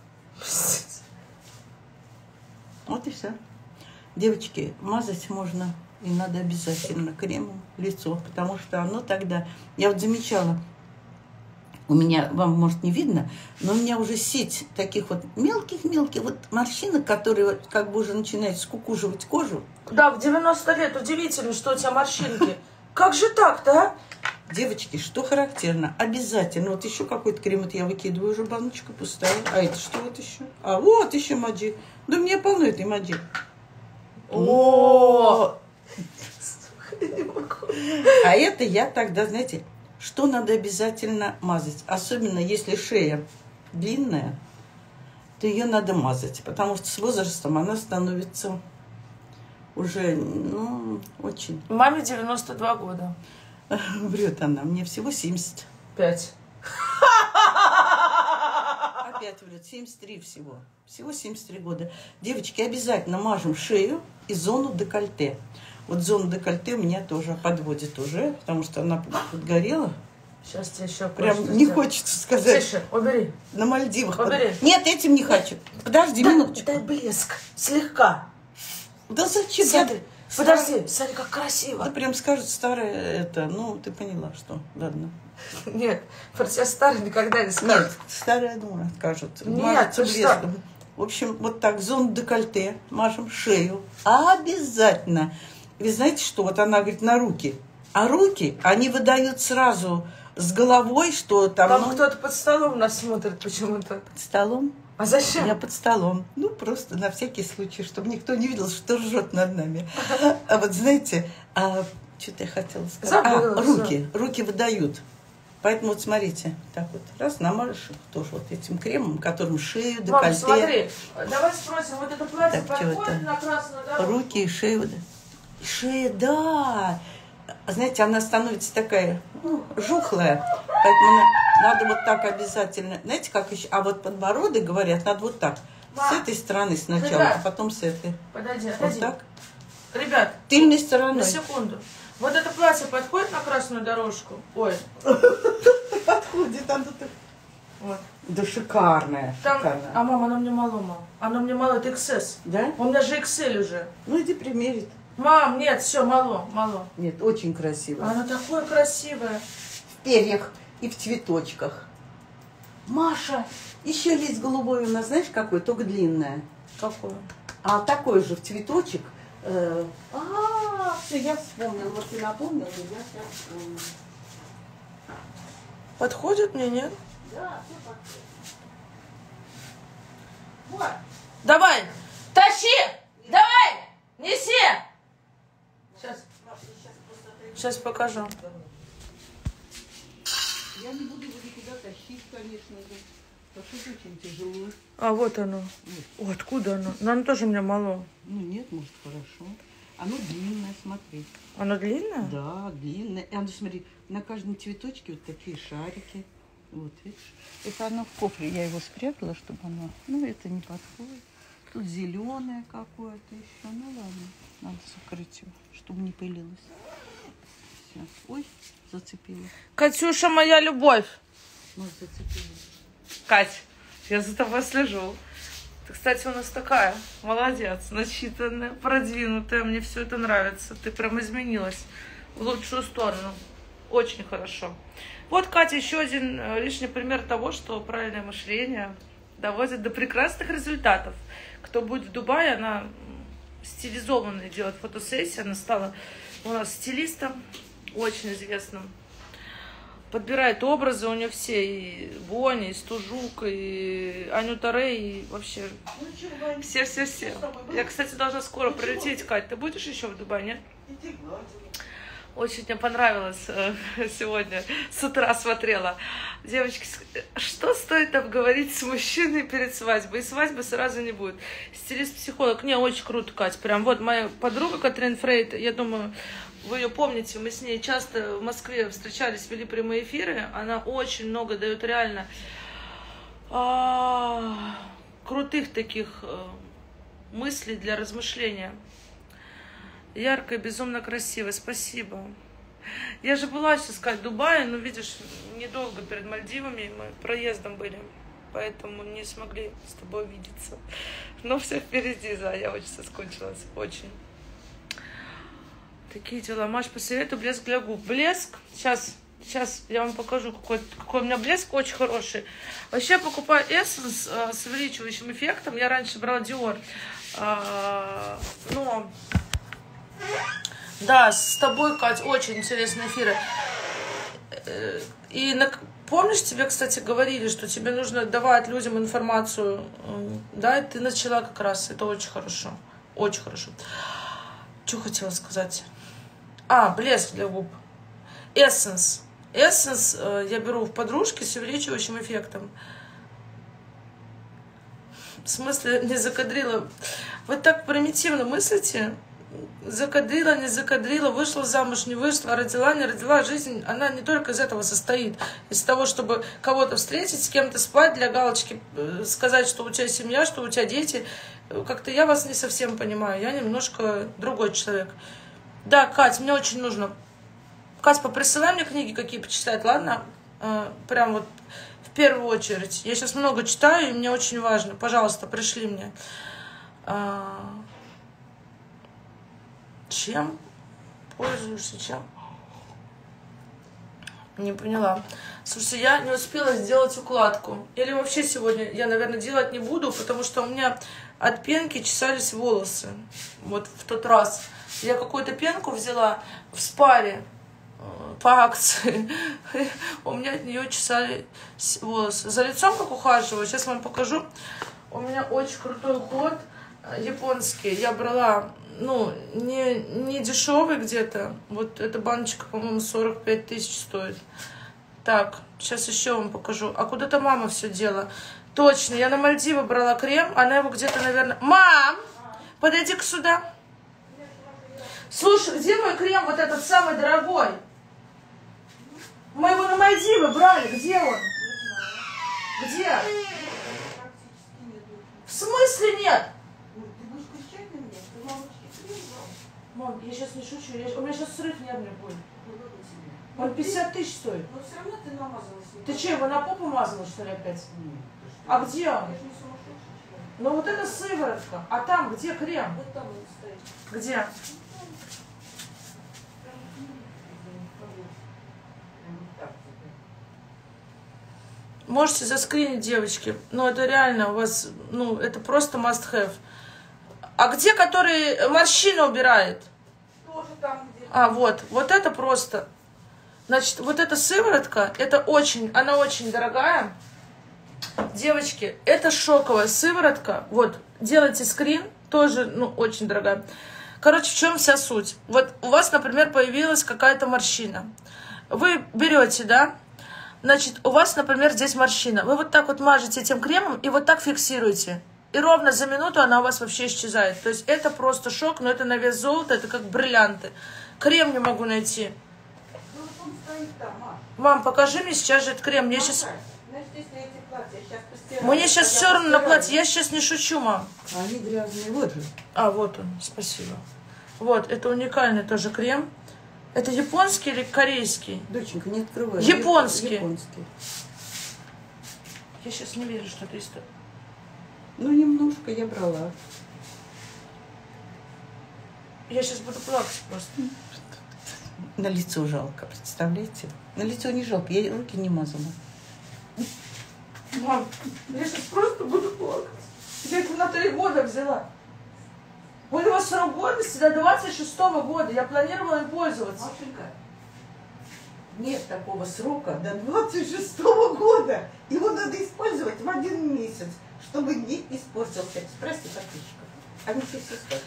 Вот и все. Девочки, мазать можно и надо обязательно кремом лицо, потому что оно тогда... Я вот замечала, у меня, вам, может, не видно, но у меня уже сеть таких вот мелких-мелких вот морщинок, которые вот как бы уже начинают скукуживать кожу. Да, в девяносто лет удивительно, что у тебя морщинки. Как же так-то, а? Девочки, что характерно, обязательно, вот еще какой-то крем, вот я выкидываю, уже баночка пустая. А это что вот еще? А вот еще маджи. Да у меня полно этой маджи. О! А это я тогда, знаете, что надо обязательно мазать? Особенно если шея длинная, то ее надо мазать, потому что с возрастом она становится уже, ну, очень... Маме девяносто два года. Врет она, мне всего семьдесят. Пять. Опять врет, семьдесят три всего. Всего семьдесят три года. Девочки, обязательно мажем шею и зону декольте. Вот зону декольте у меня тоже подводит уже, потому что она подгорела. Сейчас тебе еще прям не сделать. Хочется сказать. Тише, убери. На Мальдивах. Убери. Нет, этим не хочу. Подожди да, минуточку. Дай блеск. Слегка. Да зачем? Смотри, подожди, смотри, как красиво. Да прям скажут старое это, ну, ты поняла, что, ладно. Нет, про тебя старый никогда не скажут. Нет, старая дура, скажут. Нет, ты что? В общем, вот так, зону декольте, мажем шею. Обязательно. Вы знаете, что вот она говорит на руки. А руки, они выдают сразу с головой, что там... Там ну, кто-то под столом нас смотрит почему-то. Под столом? А зачем? Я под столом. Ну, просто на всякий случай, чтобы никто не видел, что ржет над нами. А вот знаете, а, что-то я хотела сказать. Забыла, а, руки. Все. Руки выдают. Поэтому вот смотрите, так вот, раз намажешь тоже вот этим кремом, которым шею, декольте. Мам, смотри, давай спросим, вот это платье так, подходит на красную дорожку? Руки и шею, да. И шея, да. Знаете, она становится такая, ну, жухлая. Поэтому надо вот так обязательно. Знаете, как еще? А вот подбородок, говорят, надо вот так. Мам, с этой стороны сначала, ребят, а потом с этой. Подожди, вот подожди. так. Ребят, тыльной стороной. На секунду. Вот это платье подходит на красную дорожку? Ой. Подходит, оно так. Вот. Да шикарная, Там... шикарная. А, мама, оно мне мало, мам. Оно мне мало, это икс эс. Да? У меня же икс эль уже. Ну иди примерить. Мам, нет, все, мало, мало. Нет, очень красиво. Оно такое красивое. В перьях и в цветочках. Маша, еще лист голубой у нас, знаешь, какой? Только длинное. Какое? А такой же в цветочек. Э, а, все, я вспомнила. Вот ты напомнила, я сейчас вспомнила. Подходит мне, нет? Да, все подходит. Вот. Давай, тащи! Давай! Неси! Сейчас. Сейчас покажу. Я не буду его никуда тащить, конечно же. Потому что очень тяжело. А вот оно. Вот. О, откуда оно? Но оно тоже у меня мало. Ну нет, может, хорошо. Оно длинное, смотри. Оно длинное? Да, длинное. И оно, смотри, на каждом цветочке вот такие шарики. Вот, видишь? Это оно в кофре. Я его спрятала, чтобы оно... Ну, это не подходит. Тут зеленое какое-то еще. Ну, ладно. Надо закрыть его, чтобы не пылилось. Все. Ой, зацепила. Катюша, моя любовь. Вот, зацепила. Кать, я за тобой слежу. Ты, кстати, у нас такая, молодец, начитанная, продвинутая. Мне все это нравится. Ты прям изменилась в лучшую сторону. Очень хорошо. Вот, Катя, еще один лишний пример того, что правильное мышление доводит до прекрасных результатов. Кто будет в Дубае, она стилизованно делает фотосессии. Она стала у нас стилистом, очень известным. Подбирает образы, у нее все, и Боня, и Стужук, и Анюта Рэй, и вообще все-все-все. Я, кстати, должна скоро прилететь, Кать. Ты будешь еще в Дубае, нет? Очень мне понравилось э, сегодня, с утра смотрела. Девочки, что стоит обговорить с мужчиной перед свадьбой? И свадьбы сразу не будет. Стилист-психолог, не, очень круто, Кать. Прям вот моя подруга Катрин Фрейд, я думаю, вы ее помните, мы с ней часто в Москве встречались, вели прямые эфиры. Она очень много дает реально а, крутых таких а, мыслей для размышления. Яркая, безумно красивая. Спасибо. Я же была сейчас сказать в Дубае, но, видишь, недолго перед Мальдивами мы проездом были, поэтому не смогли с тобой видеться. Но все впереди, да, я очень соскучилась, очень. Такие дела. Маш, посоветуй блеск для губ. Блеск? Сейчас, Сейчас я вам покажу, какой, какой у меня блеск очень хороший. Вообще я покупаю Essence э, с увеличивающим эффектом. Я раньше брала Dior. Э, но... Да, с тобой, Кать, очень интересные эфиры. И на... помнишь, тебе, кстати, говорили, что тебе нужно давать людям информацию. Да, и ты начала как раз. Это очень хорошо. Очень хорошо. Что хотела сказать? А, блеск для губ. Essence. Essence э, я беру в подружки с увеличивающим эффектом. В смысле, не закадрила. Вы так примитивно мыслите. Закадрила, не закадрила, вышла замуж, не вышла, родила, не родила. Жизнь, она не только из этого состоит. Из того, чтобы кого-то встретить, с кем-то спать, для галочки сказать, что у тебя семья, что у тебя дети. Как-то я вас не совсем понимаю. Я немножко другой человек. Да, Кать, мне очень нужно. Кать, поприсылай мне книги, какие почитать, ладно? Прям вот в первую очередь. Я сейчас много читаю, и мне очень важно. Пожалуйста, пришли мне. Чем пользуешься? Чем? Не поняла. Слушай, я не успела сделать укладку. Или вообще сегодня я, наверное, делать не буду, потому что у меня от пенки чесались волосы. Вот в тот раз. Я какую-то пенку взяла в спаре по акции. У меня от нее чесались волосы. За лицом как ухаживаю. Сейчас вам покажу. У меня очень крутой уход японский. Я брала... Ну, не, не дешевый где-то. Вот эта баночка, по-моему, сорок пять тысяч стоит. Так, сейчас еще вам покажу. А куда-то мама все дела. Точно, я на Мальдивы брала крем. Она его где-то, наверное... Мам! Подойди-ка сюда. Слушай, где мой крем, вот этот самый дорогой? Мы его на Мальдивы брали. Где он? Где? В смысле нет? Мам, я сейчас не шучу, я... у меня сейчас срыв нервный будет. Он пятьдесят тысяч стоит. Но все равно ты намазалась. Ты что, его на попу мазала, что ли, опять? Нет. А где он? Я же не сумасшедший. Ну вот это сыворотка. А там где крем? Вот там он стоит. Где? Можете заскринить, девочки. Но это реально у вас, ну, это просто must have. А где, который морщины убирает? Тоже там, где... А, вот. Вот это просто. Значит, вот эта сыворотка, это очень, она очень дорогая. Девочки, это шоковая сыворотка. Вот, делайте скрин, тоже, ну, очень дорогая. Короче, в чем вся суть? Вот у вас, например, появилась какая-то морщина. Вы берете, да? Значит, у вас, например, здесь морщина. Вы вот так вот мажете этим кремом и вот так фиксируете. И ровно за минуту она у вас вообще исчезает. То есть это просто шок, но это на вес золота, это как бриллианты. Крем не могу найти. Ну, вот он стоит там, Маш. Мам, покажи мне сейчас же этот крем. Мне сейчас... Значит, если эти платья сейчас постираю... Мне сейчас все равно на платье. Я сейчас не шучу, мам. А они грязные, вот же. А, вот он, спасибо. Вот, это уникальный тоже крем. Это японский или корейский? Доченька, не открывай. Японский. Японский. Я сейчас не верю, что это из... Ну, немножко я брала. Я сейчас буду плакать просто. На лицо жалко, представляете? На лицо не жалко, я руки не мазала. Мам, я сейчас просто буду плакать. Я это на три года взяла. У него срок годности до двадцать шестого года. Я планировала им пользоваться. Машенька, Нет такого срока до двадцать шестого года. Его надо использовать в один месяц, чтобы не испортился. Спроси подписчиков. Они все все скажут.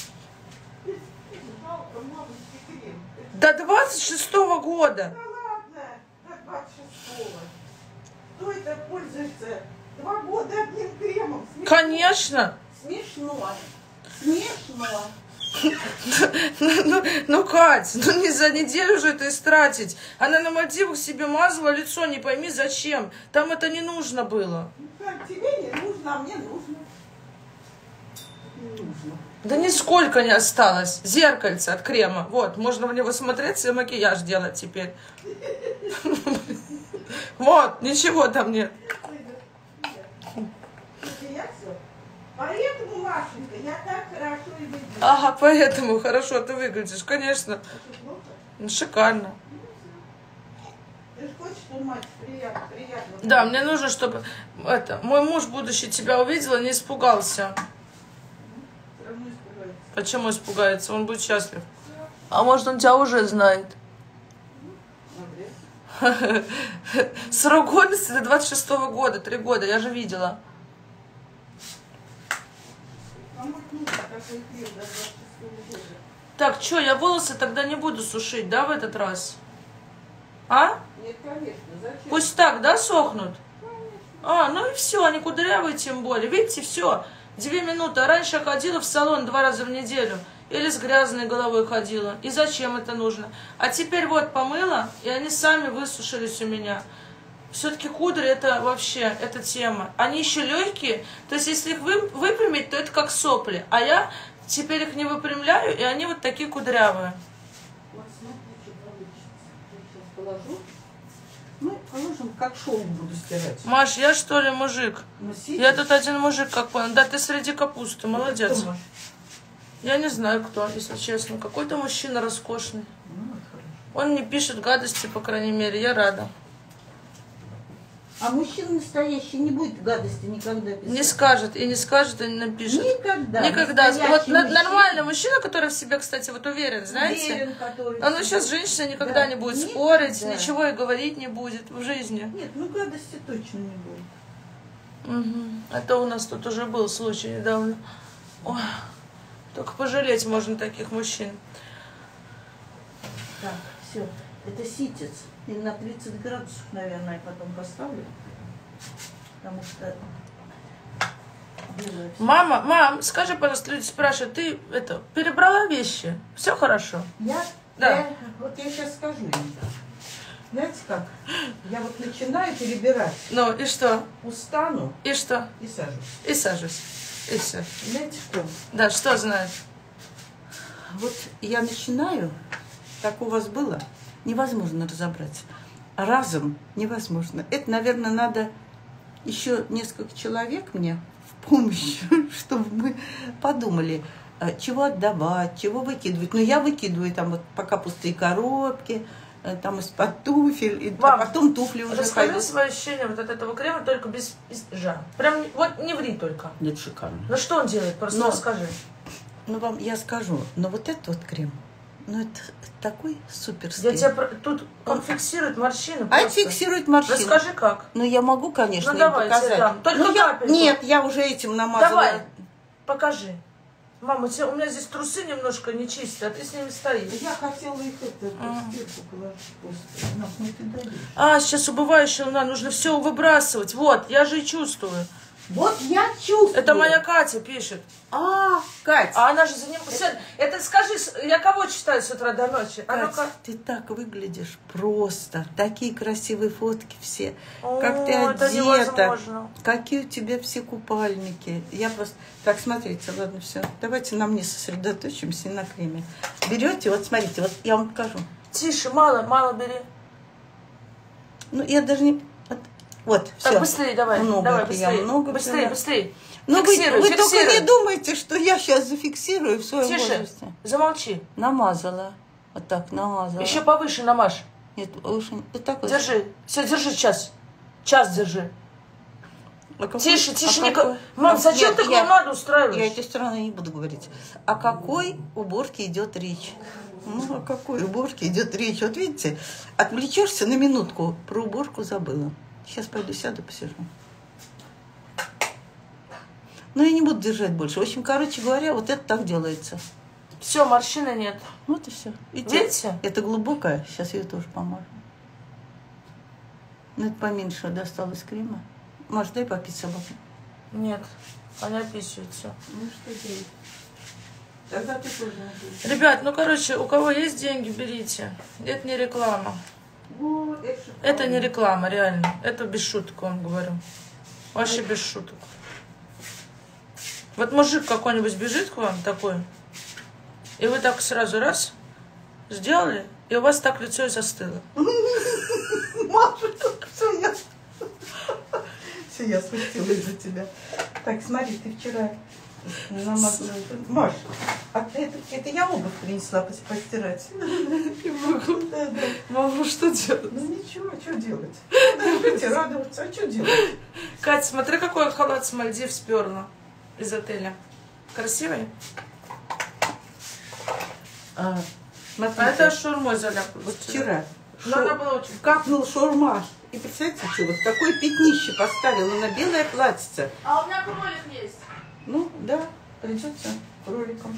жалко, мамочки, крем. До двадцать шестого года. Да ладно, до двадцать шестого. Кто это пользуется два года одним кремом? Смешно. Конечно. Смешно. Смешно. Ну, ну, ну, Кать, ну не за неделю же это истратить. Она на Мальдивах себе мазала лицо, не пойми зачем. Там это не нужно было. Как тебе не нужно, а мне нужно. Не нужно. Да нисколько не осталось. Зеркальце от крема. Вот, можно в него смотреться и макияж делать теперь. Вот, ничего там нет. Я все. Поэтому, Машенька, я так хорошо и выгляжу. Ага, поэтому хорошо ты выглядишь, конечно. Что, плохо? Ну, шикарно. Ты же хочешь, что мать приятно, приятно. Да, мне нужно, чтобы это, мой муж будущий тебя увидел и не испугался. Все равно испугается. Почему испугается? Он будет счастлив. А может, он тебя уже знает? Срок годности до двадцать шестого года, три года, я же видела. Так, что, я волосы тогда не буду сушить, да, в этот раз? А? Нет, конечно, зачем? Пусть так, да, сохнут? А, ну и все, они кудрявые тем более. Видите, все, две минуты. А раньше я ходила в салон два раза в неделю. Или с грязной головой ходила. И зачем это нужно? А теперь вот помыла, и они сами высушились у меня. Все-таки кудри это вообще, это тема. Они еще легкие, то есть если их вы, выпрямить, то это как сопли. А я теперь их не выпрямляю, и они вот такие кудрявые. Вот смотри, что получится. Я сейчас положу. Ну, положим, как шелк буду стирать. Маш, я что ли мужик? Носите. Я тут один мужик, как понял. Да, ты среди капусты, молодец. Кто, Маш? Я не знаю, кто, если честно. Какой-то мужчина роскошный. Ну, это хорошо. Он не пишет гадости, по крайней мере, я рада. А мужчина настоящий не будет гадости никогда писать. Не скажет, и не скажет, и не напишет. Никогда. Никогда. Настоящий Вот на- мужчина. нормальный мужчина, который в себе, кстати, вот уверен, знаете? Уверен, который А ну в сейчас себе. женщина никогда Да. не будет Никогда. спорить, ничего и говорить не будет в жизни. Нет, ну гадости точно не будет. Мгм. Это у нас тут уже был случай недавно. Ой, только пожалеть можно таких мужчин. Так, все. Это ситец. И на тридцать градусов, наверное, я потом поставлю. Потому что белое всё. Мама, мам, скажи, пожалуйста, люди спрашивают, ты это перебрала вещи? Все хорошо? Я, Да. я- вот я сейчас скажу им. Знаете как? Я вот начинаю перебирать, Ну и что? устану И что? и сажусь. И сажусь. И все. Знаете что? Да, что знает? Вот я начинаю, как у вас было, невозможно разобрать. Разом невозможно. Это, наверное, надо еще несколько человек мне в помощь, чтобы мы подумали, э, чего отдавать, чего выкидывать. Но я выкидываю там вот пока пустые коробки, э, там из-под туфель, и, а Мам, потом туфли уже Расскажи пойдут. свои ощущения вот от этого крема, только без, без жа. Прям вот не ври только. Нет, шикарно. Ну что он делает? Просто Но- расскажи. Ну, вам я скажу, но вот этот вот крем, ну, это такой суперский. Я тебя про- тут он фиксирует морщины. А просто. фиксирует морщины. Расскажи как. Ну, я могу, конечно, Ну, им давай, я тебе показать. дам. Только Ну, я- капельку. Нет, я уже этим намазала. Давай, покажи. Мама, у, тебя- у меня здесь трусы немножко нечистые, а ты с ними стоишь. Я хотела их это, Ага. сверху положить просто. Нам не ты даешь. А, сейчас убывающая луна, нужно все выбрасывать. Вот, я же и чувствую. Вот я чувствую. Это моя Катя пишет. А, Кать, А она же за ним... Это, это скажи, с- я кого читаю с утра до ночи? А Кать, ну-ка. ты так выглядишь просто. Такие красивые фотки все. О, Как ты это одета. невозможно. Какие у тебя все купальники. Я просто... Так, смотрите, ладно, все. Давайте на мне сосредоточимся и на креме. Берете, вот смотрите, вот я вам покажу. Тише, мало, мало бери. Ну, я даже не... Вот, вот Так, все. быстрее давай. Много давай, это быстрее. я много быстрее, взяла. быстрее. Ну, вы, Фиксируй, вы только фиксируй. не думайте, что я сейчас зафиксирую в своем Тише, возрасте. замолчи. Намазала. Вот так, намазала. Еще повыше намажь. Нет, лучше... Вот так вот. Держи. Все, держи час. Час держи. А какой- Тише, тише. а не... какой- Мам, а, зачем нет, ты я- клоунаду устраиваешь? Я эти страны не буду говорить. О какой уборке идет речь? Ну, о какой уборке идет речь? Вот видите, отвлечешься на минутку, про уборку забыла. Сейчас пойду сяду, посижу. Но я не буду держать больше. В общем, короче говоря, вот это так делается. Все, морщины нет. Вот и все. Видите? Видите? Это глубокая. Сейчас ее тоже помажу. Ну, это поменьше досталось крема. Маш, дай попить собаку. Нет, они описываются. Ну, что делать? Тогда ты тоже напишешь. Ребят, ну, короче, у кого есть деньги, берите. Это не реклама. О, это шикарно. Это не реклама, реально. Это без шуток вам говорю. Вообще без шуток. Вот мужик какой-нибудь бежит к вам такой, и вы так сразу раз сделали, и у вас так лицо и застыло. Маша, все, я... Все, я спустилась за тебя. Так, смотри, ты вчера намазала... Маш, а это, это я обувь принесла пос- постирать. могу. Да, да. Могу что делать? Ну ничего, что делать? Надо жить и радоваться, а что делать? Кать, смотри, какой я халат с Мальдив сперла из отеля. Красивый? А, А смотрите, это шаурмой заляпалось. вот вчера Но она была очень... капнул шаурма. И представьте, что вот такое пятнище поставила на белое платьице. А у меня кролик есть. Ну, да, придется кроликом.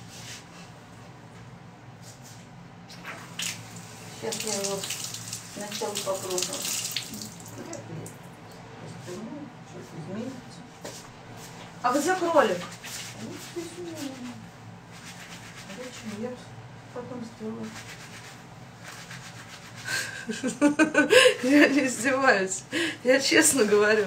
Сейчас я его сначала попробую. Что-то изменится. А где кролик? Ну, извини. Зачем? Я потом сделаю. Я не издеваюсь. Я честно говорю.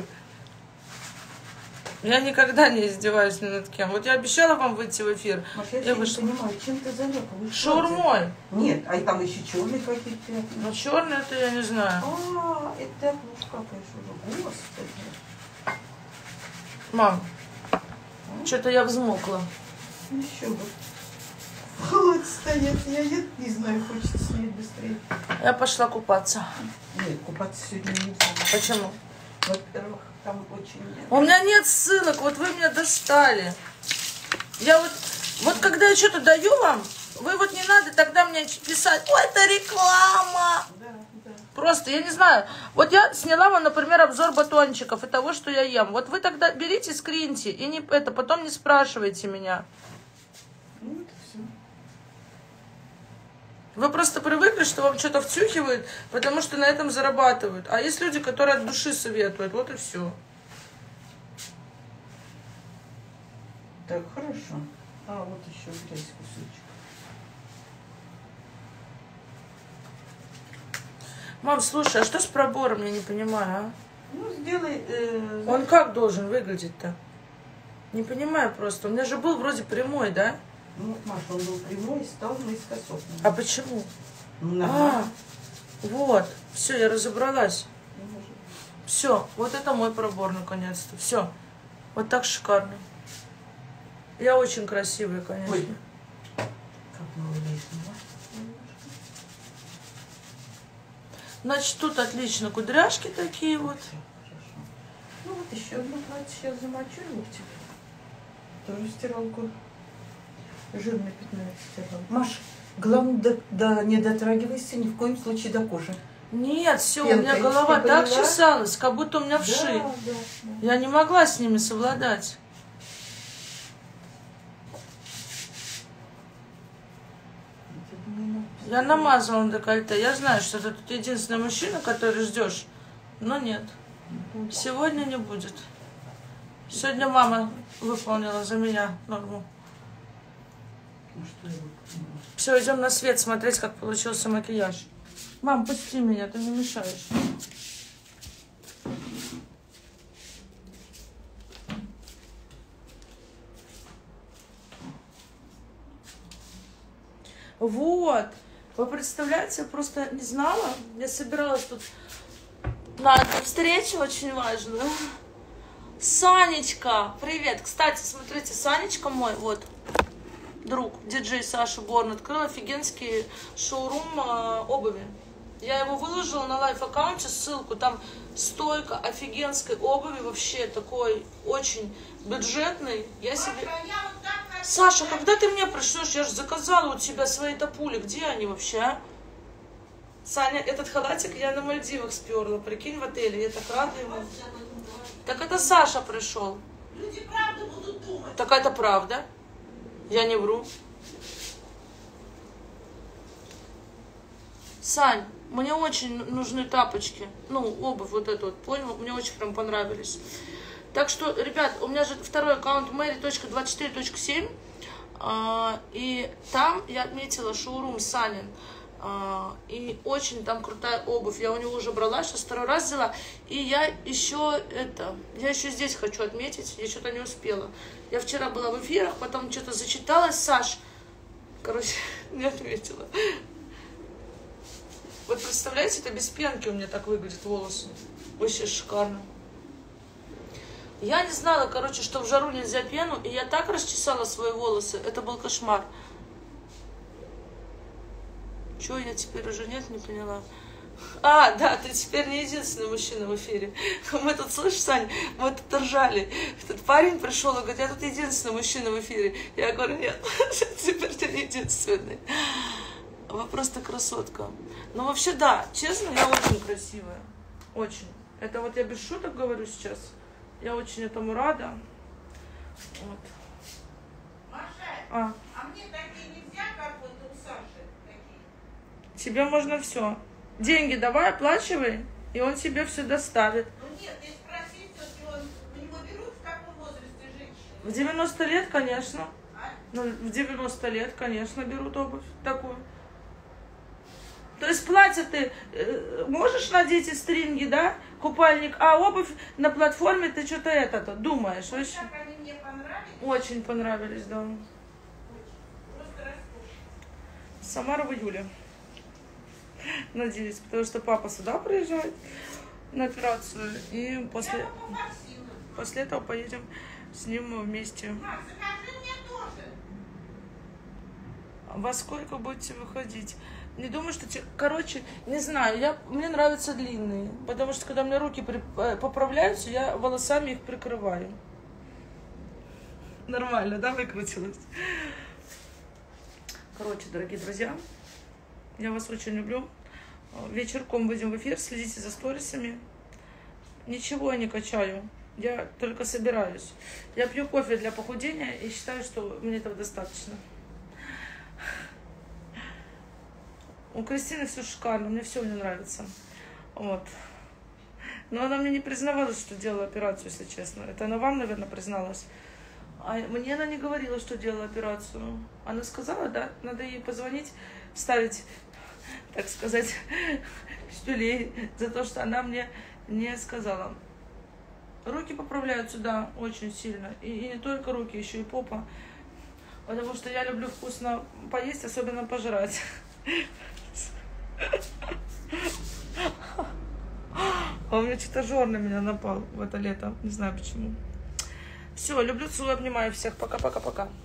Я никогда не издеваюсь ни над кем. Вот я обещала вам выйти в эфир. Маша, я, Я не вышла. понимаю, чем ты заляпала? Шаурмой. Нет, а там еще черный какие-то пятна. Ну, черный это я не знаю. А, это ну капаешь уже. Господи. Мам, что-то я взмокла. Еще бы. Холод стоит, я не, не знаю, хочется снять быстрее. Я пошла купаться. Нет, купаться сегодня нельзя. Почему? Во-первых, там очень... У меня нет ссылок, вот вы меня достали. Я вот, вот когда я что-то даю вам, вы вот не надо тогда мне писать, ой, это реклама. Да, да. Просто, я не знаю, вот я сняла вам, например, обзор батончиков и того, что я ем. Вот вы тогда берите, скриньте, и не, это, потом не спрашивайте меня. Ну, это все. Вы просто привыкли, что вам что-то втюхивают, потому что на этом зарабатывают. А есть люди, которые от души советуют, вот и все. Так, хорошо. А, вот еще грязь кусочек. Мам, слушай, а что с пробором, я не понимаю, а? Ну, сделай... Э, Он как должен выглядеть-то? Не понимаю просто. У меня же был вроде прямой, да? Ну, Маша, он был прямой и стал наискосок. А почему? Ну, А, нормально. вот. Все, я разобралась. Все, вот это мой пробор наконец-то. Все. Вот так шикарно. Я очень красивая, конечно. Ой. Как много лишнего. Значит, тут отлично кудряшки такие вот. Хорошо. Ну, вот еще одно платье сейчас замочу его в тебе. Тоже стиралку. Жирное пятно стирала. Маш, главное, до, до, не дотрагивайся ни в коем случае до кожи. Нет, все, у Пенка, меня ты голова так поняла? чесалась, как будто у меня вши. Да, да, да. Я не могла с ними совладать. Я намазала на декольте. Я знаю, что ты тут единственный мужчина, который ждешь. Но нет. Сегодня не будет. Сегодня мама выполнила за меня норму. Ну, что я вот понимаю. Все, идем на свет смотреть, как получился макияж. Мам, пусти меня, ты мне мешаешь. Вот. Вы представляете, я просто не знала. Я собиралась тут на одну встречу очень важную. Санечка, привет. Кстати, смотрите, Санечка мой, вот, друг, диджей Саша Борн, открыл офигенский шоурум э, обуви. Я его выложила на лайф-аккаунте, ссылку, там стойка офигенской обуви, вообще такой очень бюджетный. Я себе... Саша, когда ты мне пришлешь? Я же заказала у тебя свои топули. Где они вообще, а? Саня, этот халатик я на Мальдивах сперла. Прикинь, в отеле. Я так рада ему. Так это Саша пришел. Люди правду будут думать. Так это правда. Я не вру. Сань, мне очень нужны тапочки. Ну, обувь вот эту вот, понял? Мне очень прям понравились. Так что, ребят, у меня же второй аккаунт мэри точка двадцать четыре точка семь. И там я отметила шоурум Санин. И очень там крутая обувь. Я у него уже брала, сейчас второй раз взяла. И я еще это, я еще здесь хочу отметить. Я что-то не успела. Я вчера была в эфирах, потом что-то зачиталась. Саш, короче, не отметила. Вот представляете, это без пенки у меня так выглядят волосы. Вообще шикарно. Я не знала, короче, что в жару нельзя пену, и я так расчесала свои волосы. Это был кошмар. Че, я теперь уже нет, не поняла. А, да, ты теперь не единственный мужчина в эфире. Мы тут, слышишь, Сань, мы тут ржали. Этот парень пришел и говорит, я тут единственный мужчина в эфире. Я говорю, нет, теперь ты не единственный. Вы просто красотка. Ну, вообще, да, честно, я очень красивая. Очень. Это вот я без шуток говорю сейчас. Я очень этому рада. Вот. Маша, А. а мне такие нельзя, как вот у Саши такие? Тебе можно все. Деньги давай, оплачивай, и он тебе все доставит. Ну нет, ты спроси, что он, у него берут в каком возрасте женщины? В девяносто лет, конечно. А? Ну, в девяносто лет, конечно, берут обувь такую. То есть платье ты э, можешь надеть и стринги, да, купальник, а обувь на платформе ты что-то это-то думаешь. Вот Вообще. так они мне понравились. Очень понравились, да. Очень. Просто роскошно. Самара в июле. Надеюсь, потому что папа сюда приезжает на операцию, и после, Я могу форсину. после этого поедем с ним вместе. Макс, закажи мне тоже. Во сколько будете выходить? Не думаю, что... те- Короче, не знаю, я... мне нравятся длинные, потому что когда у меня руки при- э, поправляются, я волосами их прикрываю. Нормально, да, выкрутилась? Короче, дорогие друзья, я вас очень люблю. Вечерком выйдем в эфир, следите за сторисами. Ничего я не качаю, я только собираюсь. Я пью кофе для похудения и считаю, что мне этого достаточно. У Кристины все шикарно, мне все мне нравится. Вот. Но она мне не признавалась, что делала операцию, если честно. Это она вам, наверное, призналась. А мне она не говорила, что делала операцию. Она сказала, да, надо ей позвонить, вставить, так сказать, штулей за то, что она мне не сказала. Руки поправляются, да, очень сильно. И, и не только руки, еще и попа. Потому что я люблю вкусно поесть, особенно пожрать. А у меня что-то жор на меня напал в это лето. Не знаю почему. Все, люблю, целую, обнимаю всех. Пока-пока-пока.